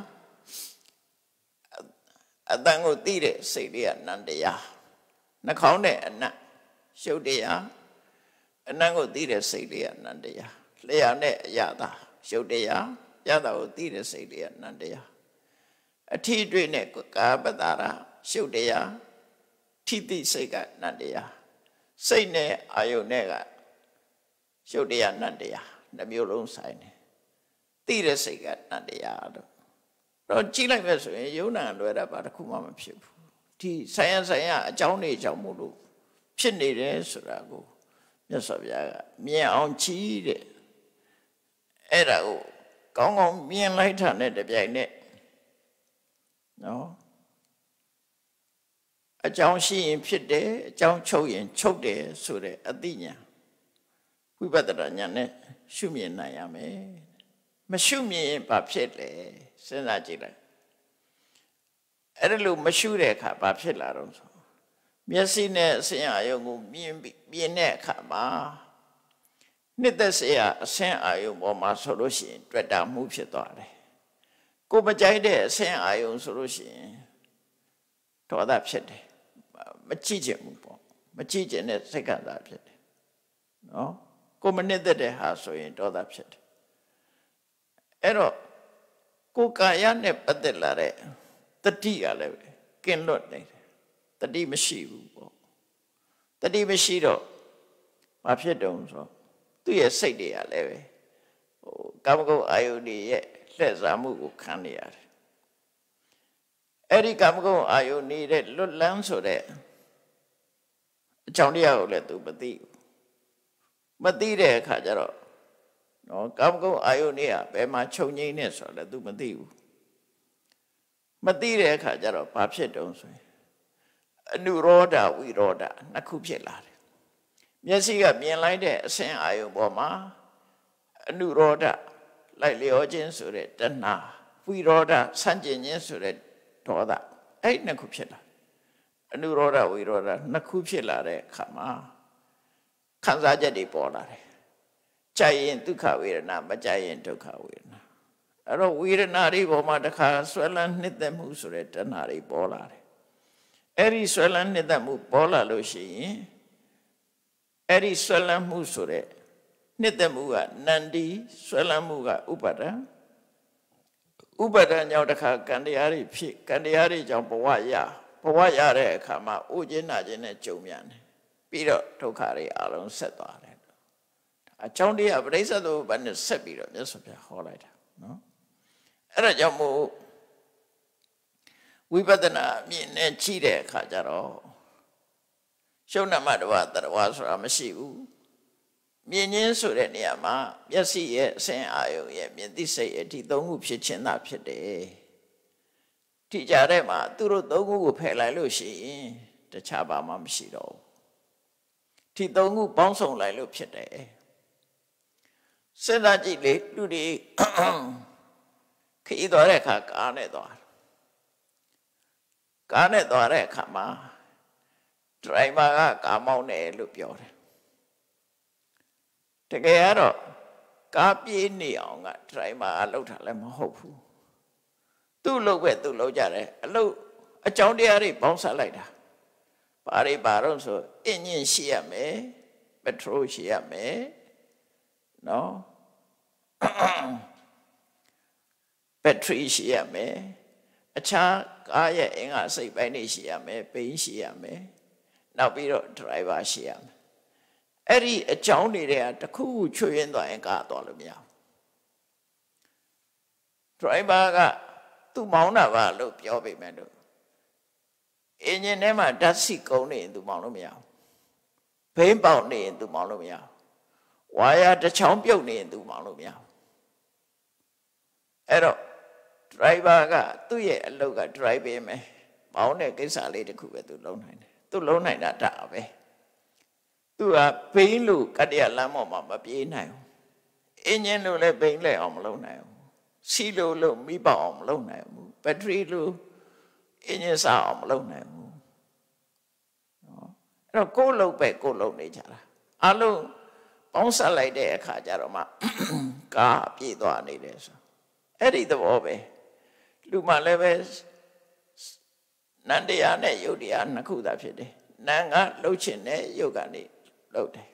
[SPEAKER 2] အတန်ကိုသိတဲ့စိတ်လေးကနန္တရားနှာခေါင်းနဲ့အနတ်ရှုပ်တရားအနတ်ကိုသိတဲ့စိတ်လေးကနန္တရားလျှာနဲ့အရသာရှုပ်တရားရတာကိုသိတဲ့စိတ်လေးကနန္တရားအထီးတွေ့နဲ့ကာပတ္တာရရှုပ်တရားထိတိစိတ်ကနန္တရားစိတ်နဲ့အာယုန်နဲ့ကရှုပ်တရားနန္တရားနှမျိုးလုံးဆိုင်တယ်သိတဲ့စိတ်ကနန္တရားတော့တော့ကြည့်လိုက်မယ်ဆိုရင်ယုံနာလွယ်တာပါတခုမှမဖြစ်ဘူးဒီဆိုင်ရဆိုင်ရအကြောင်းတွေကြောင့်မို့လို့ဖြစ်နေတယ်ဆိုတာကိုမြတ်စွာဘုရားကမြင်အောင်ကြည့်တဲ့အဲ့ဒါကိုကောင်းကောင်းမြင်လိုက်တာနဲ့တပြိုင်နက်နော်အကြောင်းရှိရင်ဖြစ်တယ်အကြောင်းချုပ်ရင်ချုပ်တယ်ဆိုတဲ့အသိဉာဏ်ဝိပဿနာဉာဏ်နဲ့ရှုမြင်နိုင်ရမယ်မရှုမြင်ရင်ဘာဖြစ်လဲစဉ်းစားကြည့်လိုက်အဲ့ဒါလို့မရှုတဲ့အခါဘာဖြစ်လာတော့ဆိုမျက်စိနဲ့အစင်းအာယုံကိုမြင်မြင်တဲ့အခါမှာနှစ်သက်စရာအစင်းအာယုံပေါ်မှာဆိုလို့ရှိရင်တွေ့တာမှုဖြစ်သွားတယ်ကိုမကြိုက်တဲ့အစင်းအာယုံဆိုလို့ရှိရင်ဒေါသဖြစ်တယ်မကြည့်ချင်ဘူးပေါ့မကြည့်ချင်တဲ့စိတ်ကသာဖြစ်တယ်နော်ကိုမနှစ်သက်တဲ့ဟာဆိုရင်ဒေါသဖြစ်တယ်အဲ့တော့ကိုယ်ကာယနဲ့ပတ်သက်လာတဲ့တတိကလည်းကင်းလွတ်နေတယ်တတိမရှိဘူးပေါ့တတိမရှိတော့ဘာဖြစ်တုံးဆိုသူ့ရဲ့စိတ်တွေကလည်းပဲဟိုကာမဂုဏ်အာယုန်ရဲ့လှည့်စားမှုကိုခံနေရတယ်အဲ့ဒီကာမဂုဏ်အာယုန်နေတဲ့လွတ်လန်းဆိုတဲ့အကြောင်းတရားကိုလည်း तू မသိဘူးမသိတဲ့အခါကျတော့နော်ကာမဂုဏ်အာယုန်တွေကဘယ်မှာချုပ်ငိမ့်နေဆိုတော့လည်း तू မသိဘူးမသိတဲ့အခါကျတော့ဘာဖြစ်တုံးဆိုရင်အနုရောဓဝိရောဓနှစ်ခုဖြစ်လာတယ်မျက်စိကမြင်လိုက်တဲ့အဆင်းအာယုန်ပေါ်မှာအနုရောဓလိုက်လျောခြင်းဆိုတဲ့တဏှာဝိရောဓဆန့်ကျင်ခြင်းဆိုတဲ့ဒေါသအဲ့နှစ်ခုဖြစ်လာအနုရောဓဝိရောဓနှစ်ခုဖြစ်လာတဲ့အခါမှာခံစားချက်တွေပေါ်လာတယ်ကြိုက်ရင်ဒုက္ခဝေဒနာမကြိုက်ရင်ဒုက္ခဝေဒနာအဲ့တော့ဝေဒနာတွေပေါ်မှာတစ်ခါဆွဲလန်းနှစ်သက်မှုဆိုတဲ့တဏှာတွေပေါ်လာတယ်အဲ့ဒီဆွဲလန်းနှစ်သက်မှုပေါ်လာလို့ရှိရင်အဲ့ဒီဆွဲလန်းမှုဆိုတဲ့နှစ်သက်မှုကနန္ဒီဆွဲလန်းမှုကဥပါဒံဥပါဒံကြောင့်တစ်ခါကံတရားတွေဖြစ်ကံတရားတွေကြောင့်ဘဝရဘဝရတဲ့အခါမှာအိုခြင်းနာခြင်းနဲ့ကြုံမြန်တယ်ပြီးတော့ဒုက္ခတွေအလုံးဆက်သွားတယ်အကြောင်းတရားပရိစ္ဆေသမုပ္ပါဒ်နဲ့ဆက်ပြီးတော့မြတ်စွာဘုရားဟောလိုက်တာနော်အဲ့ဒါကြောင့်မို့ဝိပဿနာအမြင်နဲ့ကြည့်တဲ့အခါကျတော့ရှုံးနမတဝတရဝဆိုတာမရှိဘူးမြင်ခြင်းဆိုတဲ့နေရာမှာမျက်စိရဲ့အစဉ်အာယုံရဲ့မြင်သိစိတ်ရဲ့ဒီသုံးခုဖြစ်ခြင်းသာဖြစ်တယ်ဒီကြားထဲမှာသူတို့သုံးခုကိုဖယ်လိုက်လို့ရှိရင်တခြားဘာမှမရှိတော့ဘူးဒီသုံးခုပေါင်းစုံလိုက်လို့ဖြစ်တယ်စဉ်းစားကြည့်လေလူတွေခရီးသွားတဲ့အခါကားနဲ့သွားကားနဲ့သွားတဲ့အခါမှာဒရိုင်ဘာကကားမောင်းတယ်လို့ပြောတယ်တကယ်ကတော့ကားပြေးနေအောင်ကဒရိုင်ဘာကလှုပ်တာလည်းမဟုတ်ဘူးသူ့လှုပ်ပဲသူ့လှုပ်ကြတယ်အလုပ်အကြောင်းတရားတွေပေါင်းစပ်လိုက်တာဘာတွေဘာတော့ဆိုအင်ဂျင်ရှိရမယ်ပက်ထရိုးရှိရမယ်နော်ဘက်ထရီရှိရမယ်အခြားကားရဲ့အင်္ဂါစိတ်ပိုင်းတွေရှိရမယ်ဘိန်းရှိရမယ်နောက်ပြီးတော့ဒရိုင်ဘာရှိရမယ်အဲ့ဒီအကြောင်းတွေကတခုခုချွတ်ရင်းသွားရင်ကားသွားလို့မရဘူးဒရိုင်ဘာကသူ့မောင်းတာပါလို့ပြောပေမဲ့လို့အင်ဂျင်ထဲမှာဓာတ်ဆီကုန်နေရင်သူမောင်းလို့မရဘူးဘိန်းပေါက်နေရင်သူမောင်းလို့မရဘူးဝါယာတစ်ချောင်းပြုတ်နေရင်သူမောင်းလို့မရဘူးအဲ့တော့ driver ကသူ့ရဲ့အလုပ်က drive ပေးမယ်မောင်းတဲ့ကိစ္စလေးတစ်ခုပဲသူလုံးနိုင်တယ်သူလုံးနိုင်တာဒါပဲသူကဘိန်းလို့ကတ္တရလမ်းပေါ်မှာမပြေးနိုင်ဘူးအင်ဂျင်လို့လည်းဘိန်းလဲအောင်မလုံးနိုင်ဘူးစီလို့လို့မိပေါအောင်မလုံးနိုင်ဘူးဘက်ထရီလို့အင်ဂျင်စားအောင်မလုံးနိုင်ဘူးနော်အဲ့တော့ကိုယ်လုံးပဲကိုယ်လုံးနေကြတာအလုံးပေါင်းဆက်လိုက်တဲ့အခါကျတော့မှကားပြေးသွားနေတယ်ဆိုအဲ့ဒီသဘောပဲလူမှလည်းပဲနန္တရားနဲ့ယုတ်တရားနှစ်ခုသာဖြစ်တယ်နာကလှုပ်ချင်တဲ့ယုတ်ကနေလှုပ်တယ်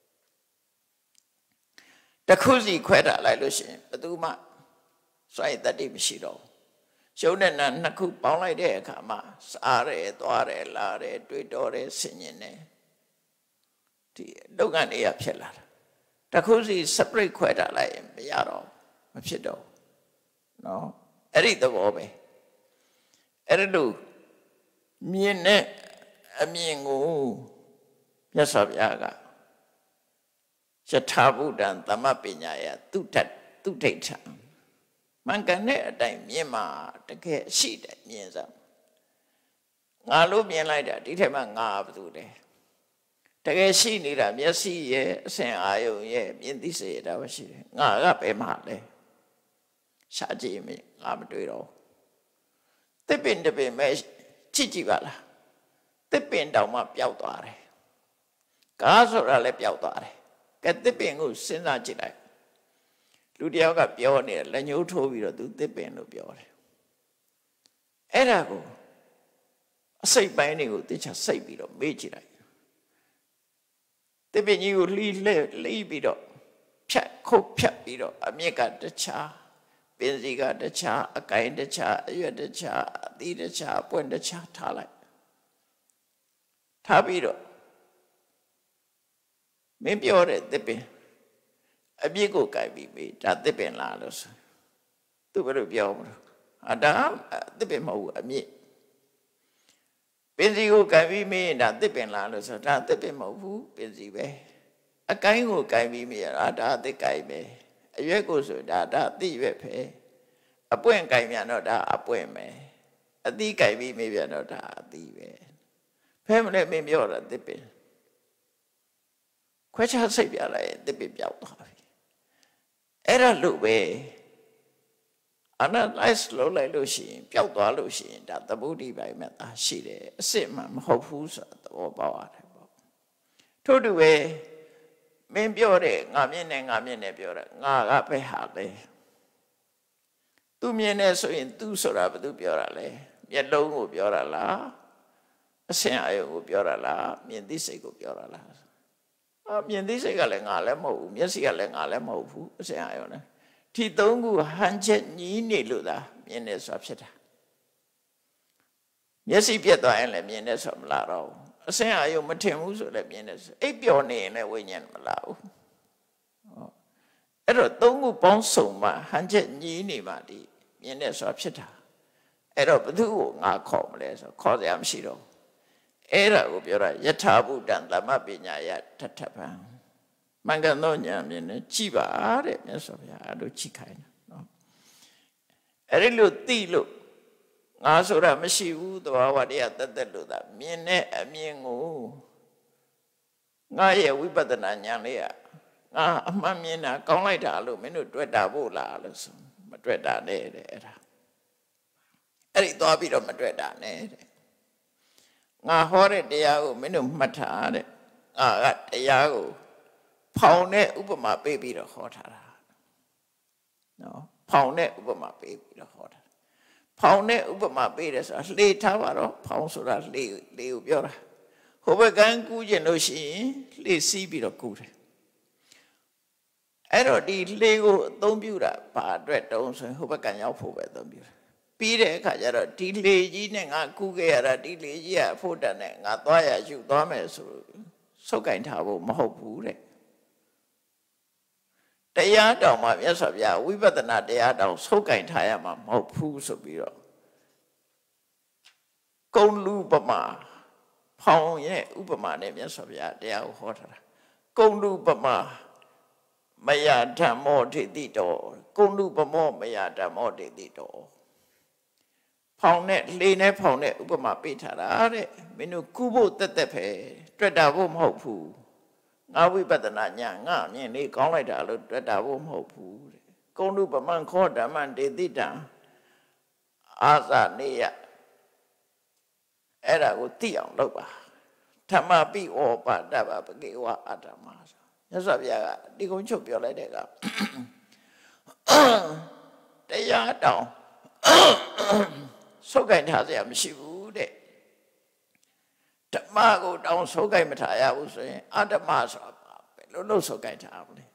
[SPEAKER 2] တစ်ခုစီခွဲထားလိုက်လို့ရှိရင်ဘယ်သူမှစွန့်တတ်တိမရှိတော့ရှုံးတဲ့နာနှစ်ခုပေါင်းလိုက်တဲ့အခါမှာစားတယ်သွားတယ်လာတယ်တွေးတောတယ်ဆင်ញင်တယ်ဒီလုပ်ငန်းတွေကဖြစ်လာတာတခုစီ separate ခွဲထားလိုက်ရင်မရတော့မဖြစ်တော့နော်အဲ့ဒီသဘောပဲအဲ့ဒါလို့မြင်တဲ့အမြင်ကိုမြတ်စွာဘုရားကယထာဘုဒ္ဓံသမပညာယသူတ္တသူဋ္ဌိဋ္ဌံမှန်ကန်တဲ့အတိုင်းမြင်မှာတကယ်ရှိတယ်မြင်စားငါလို့မြင်လိုက်တာဒီထက်မှငါဘာလို့လဲတကယ်ရှိနေတာမျက်စိရဲ့အစဉ်အာယုံရဲ့မြင်သိစေရတာပဲရှိတယ်ငါကဘယ်မှာလဲရှားကြည့်မယ်ငါမတွေ့တော့တစ်ပင်တစ်ပင်ပဲကြည့်ကြည့်ပါလားတစ်ပင်တောင်မှပျောက်သွားတယ်ကားဆိုတာလည်းပျောက်သွားတယ်ကဲတစ်ပင်ကိုစဉ်းစားကြည့်လိုက်လူတယောက်ကပြောနေတယ်လက်ညှိုးထိုးပြီးတော့သူတစ်ပင်လို့ပြောတယ်အဲ့ဒါကိုအစိတ်ပိုင်းတွေကိုတိကျစိတ်ပြီးတော့မေ့ကြည့်လိုက်တစ်ပင်ကြီးကိုလှီးလှဲလှီးပြီးတော့ဖြတ်ခုတ်ဖြတ်ပြီးတော့အမြင့်ကတခြားပင်စီကတခြားအကိုင်တခြားအရွက်တခြားအသီးတခြားအပွင့်တခြားထားလိုက်ထားပြီးတော့မင်းပြောတဲ့တစ်ပင်အပြစ်ကိုကြိုက်ပြီးပြီဒါတစ်ပင်လားလို့ဆိုသူဘယ်လိုပြောမလို့အဒါတစ်ပင်မဟုတ်ဘူးအမြစ်ပင်စီကိုကင်ပြီးမေးရင်ဒါတစ်ပင်လားလို့ဆိုဒါတစ်ပင်မဟုတ်ဘူးပင်စီပဲအကိုင်းကိုကင်ပြီးမေးရတာဒါတစ်ကိုင်းပဲအရွက်ကိုဆိုဒါဒါအတိရွက်ပဲအပွင့်ကင်ပြန်တော့ဒါအပွင့်ပဲအတိကင်ပြီးမေးပြန်တော့ဒါအတိပဲဖဲမလဲမင်းပြောတာတစ်ပင်ခွဲခြားစိတ်ပြလိုက်ရင်တစ်ပင်ပြောက်သွားပြီအဲ့ဒါလို့ပဲanalyze လုပ်လိုက်လို့ရှိရင်ပျောက်သွားလို့ရှိရင်ဒါသမုဒိပိုင်းမှာသာရှိတယ်အစစ်မှမဟုတ်ဘူးဆိုတာသဘောပေါက်ရတယ်ပေါ့ထို့တူပဲမင်းပြောတဲ့ငါမြင်နဲ့ငါမြင်နဲ့ပြောတာငါကပဲဟာလေသူမြင်နေဆိုရင်သူဆိုတာဘာသူပြောတာလဲမျက်လုံးကိုပြောတာလားအစင်အယုံကိုပြောတာလားမြင်သိစိတ်ကိုပြောတာလားအမြင်သိစိတ်ကလည်းငါလည်းမဟုတ်ဘူးမျက်စိကလည်းငါလည်းမဟုတ်ဘူးအစင်အယုံလည်းဒီသုံးခုဟန်ချက်ညီးနေလို့သာမြင်နေဆိုတာဖြစ်တာမျက်စိပြတ်သွားရင်လည်းမြင်နေဆိုတာမလာတော့ဘူးအစင်အယုံမထင်ဘူးဆိုလည်းမြင်နေဆိုအိပ်ပျော်နေရင်လည်းဝိညာဉ်မလာဘူးအဲ့တော့သုံးခုပေါင်းစုံမှဟန်ချက်ညီးနေမှဒီမြင်နေဆိုတာဖြစ်တာအဲ့တော့ဘသူ့ကိုငါခေါ်မလဲဆိုခေါ်စရာမရှိတော့အဲ့ဒါကိုပြောတာယထာဘုဒ္ဓံသမပညာယထထပံမင်္ဂသောဉာဏ်မြင်နေကြည်ပါတဲ့မြတ်စွာဘုရားအဲ့လိုကြည်ခိုင်းတာနော်အဲ့ဒီလိုသိလို့ငါဆိုတာမရှိဘူးသဘာဝတရားတသက်လို့သာမြင်တဲ့အမြင်ကိုငါရဲ့ဝိပဿနာဉာဏ်လေးကငါအမှန်မြင်တာကောင်းလိုက်တာလို့မင်းတို့တွေ့တာဖို့လားလို့ဆိုမတွေ့တာနဲ့တဲ့အဲ့ဒါအဲ့ဒီသွားပြီးတော့မတွေ့တာနဲ့တဲ့ငါဟောတဲ့တရားကိုမင်းတို့မှတ်ထားတဲ့ငါကတရားကိုဖောင်တဲ့ဥပမာပေးပြီးတော့ဟောထားတာနော်ဖောင်တဲ့ဥပမာပေးပြီးတော့ဟောထားဖောင်တဲ့ဥပမာပေးတယ်ဆိုတာလှေထားပါတော့ဖောင်ဆိုတာလှေလှေကိုပြောတာဟိုဘက်ကန်းကူးကျင်လို့ရှိရင်လှေစီးပြီးတော့ကူးတယ်အဲ့တော့ဒီလှေကိုအသုံးပြုတာဘာအတွက်တုံးဆိုရင်ဟိုဘက်ကန်းရောက်ဖို့ပဲအသုံးပြုတာပြီးတဲ့အခါကျတော့ဒီလှေကြီးနဲ့ငါကူးခဲ့ရတာဒီလှေကြီးကအဖို့တန်နဲ့ငါသွားရယူသွားမယ်ဆိုဆုတ်ကင်ထားဖို့မဟုတ်ဘူးတဲ့တရားတောင်မှမြတ်စွာဘုရားဝိပဿနာတရားတောင်ဆုတ်ကင်ထားရမှာမဟုတ်ဘူးဆိုပြီးတော့ကုံလူပမာဖောင်ရဲ့ဥပမာနဲ့မြတ်စွာဘုရားတရားကိုဟောထားတာကုံလူပမာမယဓမ္မောတိတိတောကုံလူပမောမယဓမ္မောတိတိတောဖောင်နဲ့လေနဲ့ဖောင်နဲ့ဥပမာပေးထားတာတဲ့မင်းတို့ကူဖို့တက်တက်ပဲတွေ့တာဖို့မဟုတ်ဘူးငါဝိပဿနာညာငါမြင်လေးကောင်းလိုက်တာလို့တွေ့တာဖို့မဟုတ်ဘူးတဲ့ကုံလူပမံခောဓမ္မံတေတိတံအာသနေယအဲ့ဒါကိုသိအောင်လုပ်ပါဓမ္မပိဩပါဒဗပကေဝအတ္တမဆိုမြတ်စွာဘုရားကဒီကုန်းချုပ်ပြောလိုက်တဲ့ကတရားတောင်ဆုတ်ကင်ထားစရာမရှိဘူးတဲ့ဓမ္မကိုတောင်ဆုတ်ကင်မထားရဘူးဆိုရင်အတ္တမဆိုတာဘယ်လိုလုပ်ဆုတ်ကင်ထားမလဲ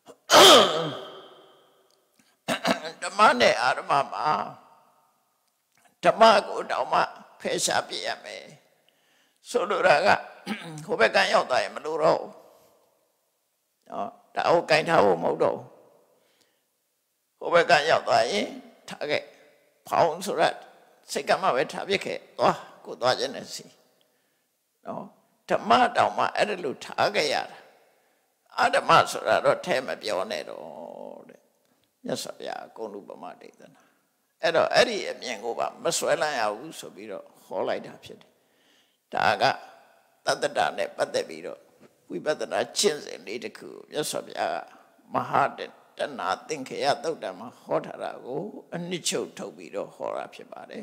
[SPEAKER 2] ဓမ္မနဲ့အာရမမှာဓမ္မကိုတောင်မှဖယ်ရှားပြရမယ်ဆိုလိုတာကဟိုဘက်ကရောက်သွားရင်မလို့တော့နော်ဒါကိုကင်ထားဖို့မဟုတ်တော့ဟိုဘက်ကရောက်သွားရင်ထားခဲ့ဖောင်းဆိုရစိတ်ကမှပဲထားပြခဲ့သွားကိုသွားခြင်းနဲ့စီနော်ဓမ္မတောင်မှအဲ့ဒါလို့ထားခဲ့ရတာအဓမ္မဆိုတာတော့ထဲမပြောနဲ့တော့တဲ့မြတ်စွာဘုရားကုံလူပမဒေသနာအဲ့တော့အဲ့ဒီအမြင်ကိုပါမဆွဲလန်းရဘူးဆိုပြီးတော့ဟောလိုက်တာဖြစ်တယ်ဒါကတတ္တတနဲ့ပတ်သက်ပြီးတော့ဝိပဿနာကျင့်စဉ်လေးတစ်ခုမြတ်စွာဘုရားကမဟာတဏသင်္ခေယသုတ်တံမှာဟောထားတာကိုအနှစ်ချုပ်ထုတ်ပြီးတော့ဟောတာဖြစ်ပါတယ်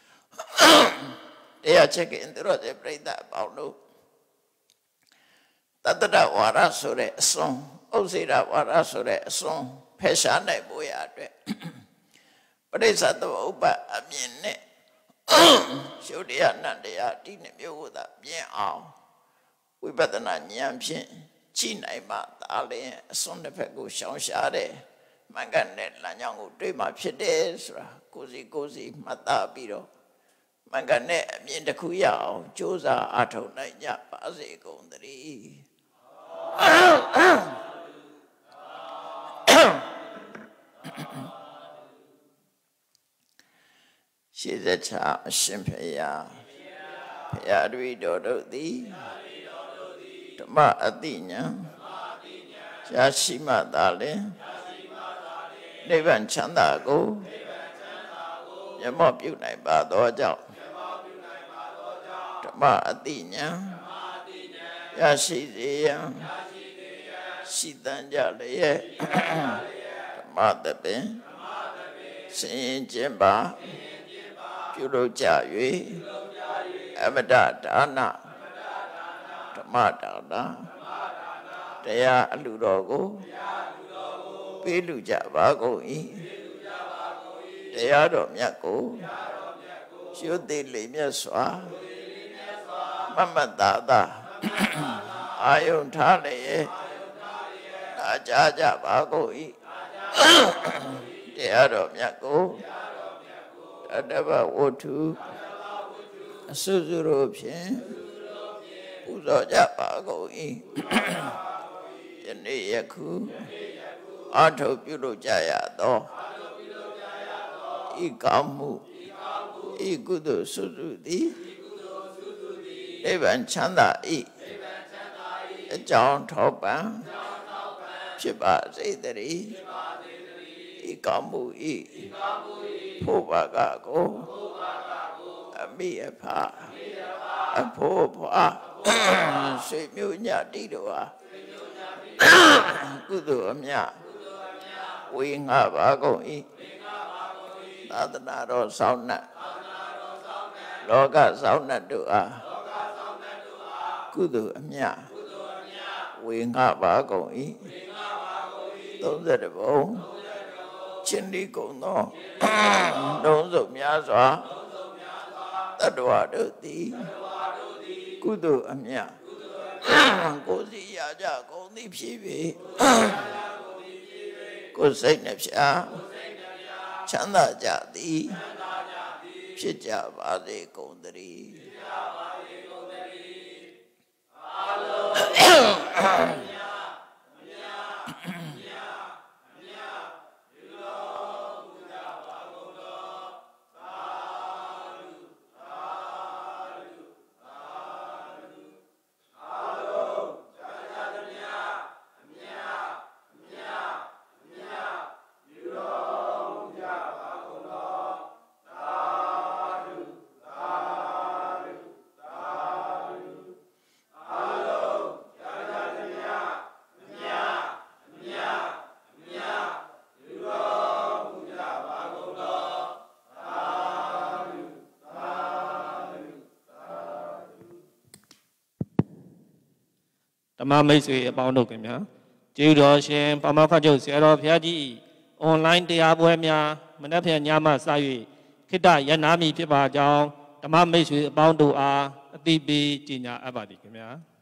[SPEAKER 2] တရားချက်ကင်တို့ရဲ့ပြိဿအပေါင်းတို့တတ္တဝါရဆိုတဲ့အစွန်းဥစ္စေရဝါရဆိုတဲ့အစွန်းဖယ်ရှားနိုင်ဖို့ရအတွက်ပရိစ္ဆသမုပ္ပါအမြင်နဲ့ရှုတရားနတ်တရားဒီနှမျိုးကိုသာမြင်အောင်ဝိပဿနာဉာဏ်ဖြင့်ကြည့်နိုင်မှဒါလည်းအစွန်းတစ်ဖက်ကိုရှောင်ရှားတယ်မှန်ကန်တဲ့လမ်းကြောင်းကိုတွေ့မှဖြစ်တယ်ဆိုတာကိုယ်စီကိုယ်စီမှတ်သားပြီးတော့မှန်ကန်တဲ့အမြင်တစ်ခုရအောင်ကြိုးစားအားထုတ်နိုင်ကြပါစေကုန်သတည်းရှေးသက်ချအရှင်ဖေယဘရာတွေတော်တို့သည်ဓမ္မအတိညာရရှိမှသာလင်နိဗ္ဗာန်ချမ်းသာကိုမျက်မှောက်ပြုနိုင်ပါသောကြောင့်ဓမ္မအတိညာရရှိစေရန်ရှိတန်ကြလျက်ဓမ္မတပင်ဆင်ရင်ခြင်းပါပြုလုပ်ကြ၍အမတဒါနဓမ္မဒါနတရားအလှတော်ကိုပေးလူကြပါကုန်၏တရားတော်မြတ်ကိုရှုသိလေးမြတ်စွာမမတ္တာသာအာယုန်ထားလျက်နာကြားကြပါကုန်၏တရားတော်မြတ်ကိုတတ္တဝဝတ္ထုအစွစွတို့ဖြင့်ပူဇော်ကြပါကုန်၏ယနေ့ယခုအာထုပြုလုပ်ကြရသောဤကောင်းမှုဤကုသိုလ်စွစွသည်နိဗ္ဗာန်ချမ်းသာ၏အကြောင်းထောက်ပံ့ဖြစ်ပါစေတည်းဤကောင်းမှုဤဖို့ပါကကိုအမိအဖအဖို့ဖွာဆွေမျိုးညတိတို့ဟာကုသိုလ်အမြတ်ဝေငှပါကုန်၏သာသနာတော်ဆောင်နှင့်လောကဆောင်နှင့်တို့အားကုသိုလ်အမြတ်ဝေငှပါကုန်၏သုံးဆယ်ဘုံချင်းဒီကုံသောနှုံးစုံများစွာတတ္တဝါတို့သည်ကုသိုလ်အမြတ်ကိုယ်စီရကြကုန်သည်ဖြစ်၍ကိုယ်စိတ်နှပြချမ်းသာကြသည်ဖြစ်ကြပါစေကုန်သတည်းအာလုံးဓမ္မမိတ်ဆွေအပေါင်းတို့ခင်ဗျာကျေးဇူးတော်ရှင်ပါမောက္ခချုပ်ဆရာတော်ဘုရားကြီးအွန်လိုင်းတရားပွဲများမနက်ဖြန်ညမှစ၍ခိတ္တရနာမည်ဖြစ်ပါကြောင်းဓမ္မမိတ်ဆွေအပေါင်းတို့အားအသိပေးကြေညာအပ်ပါသည်ခင်ဗျာ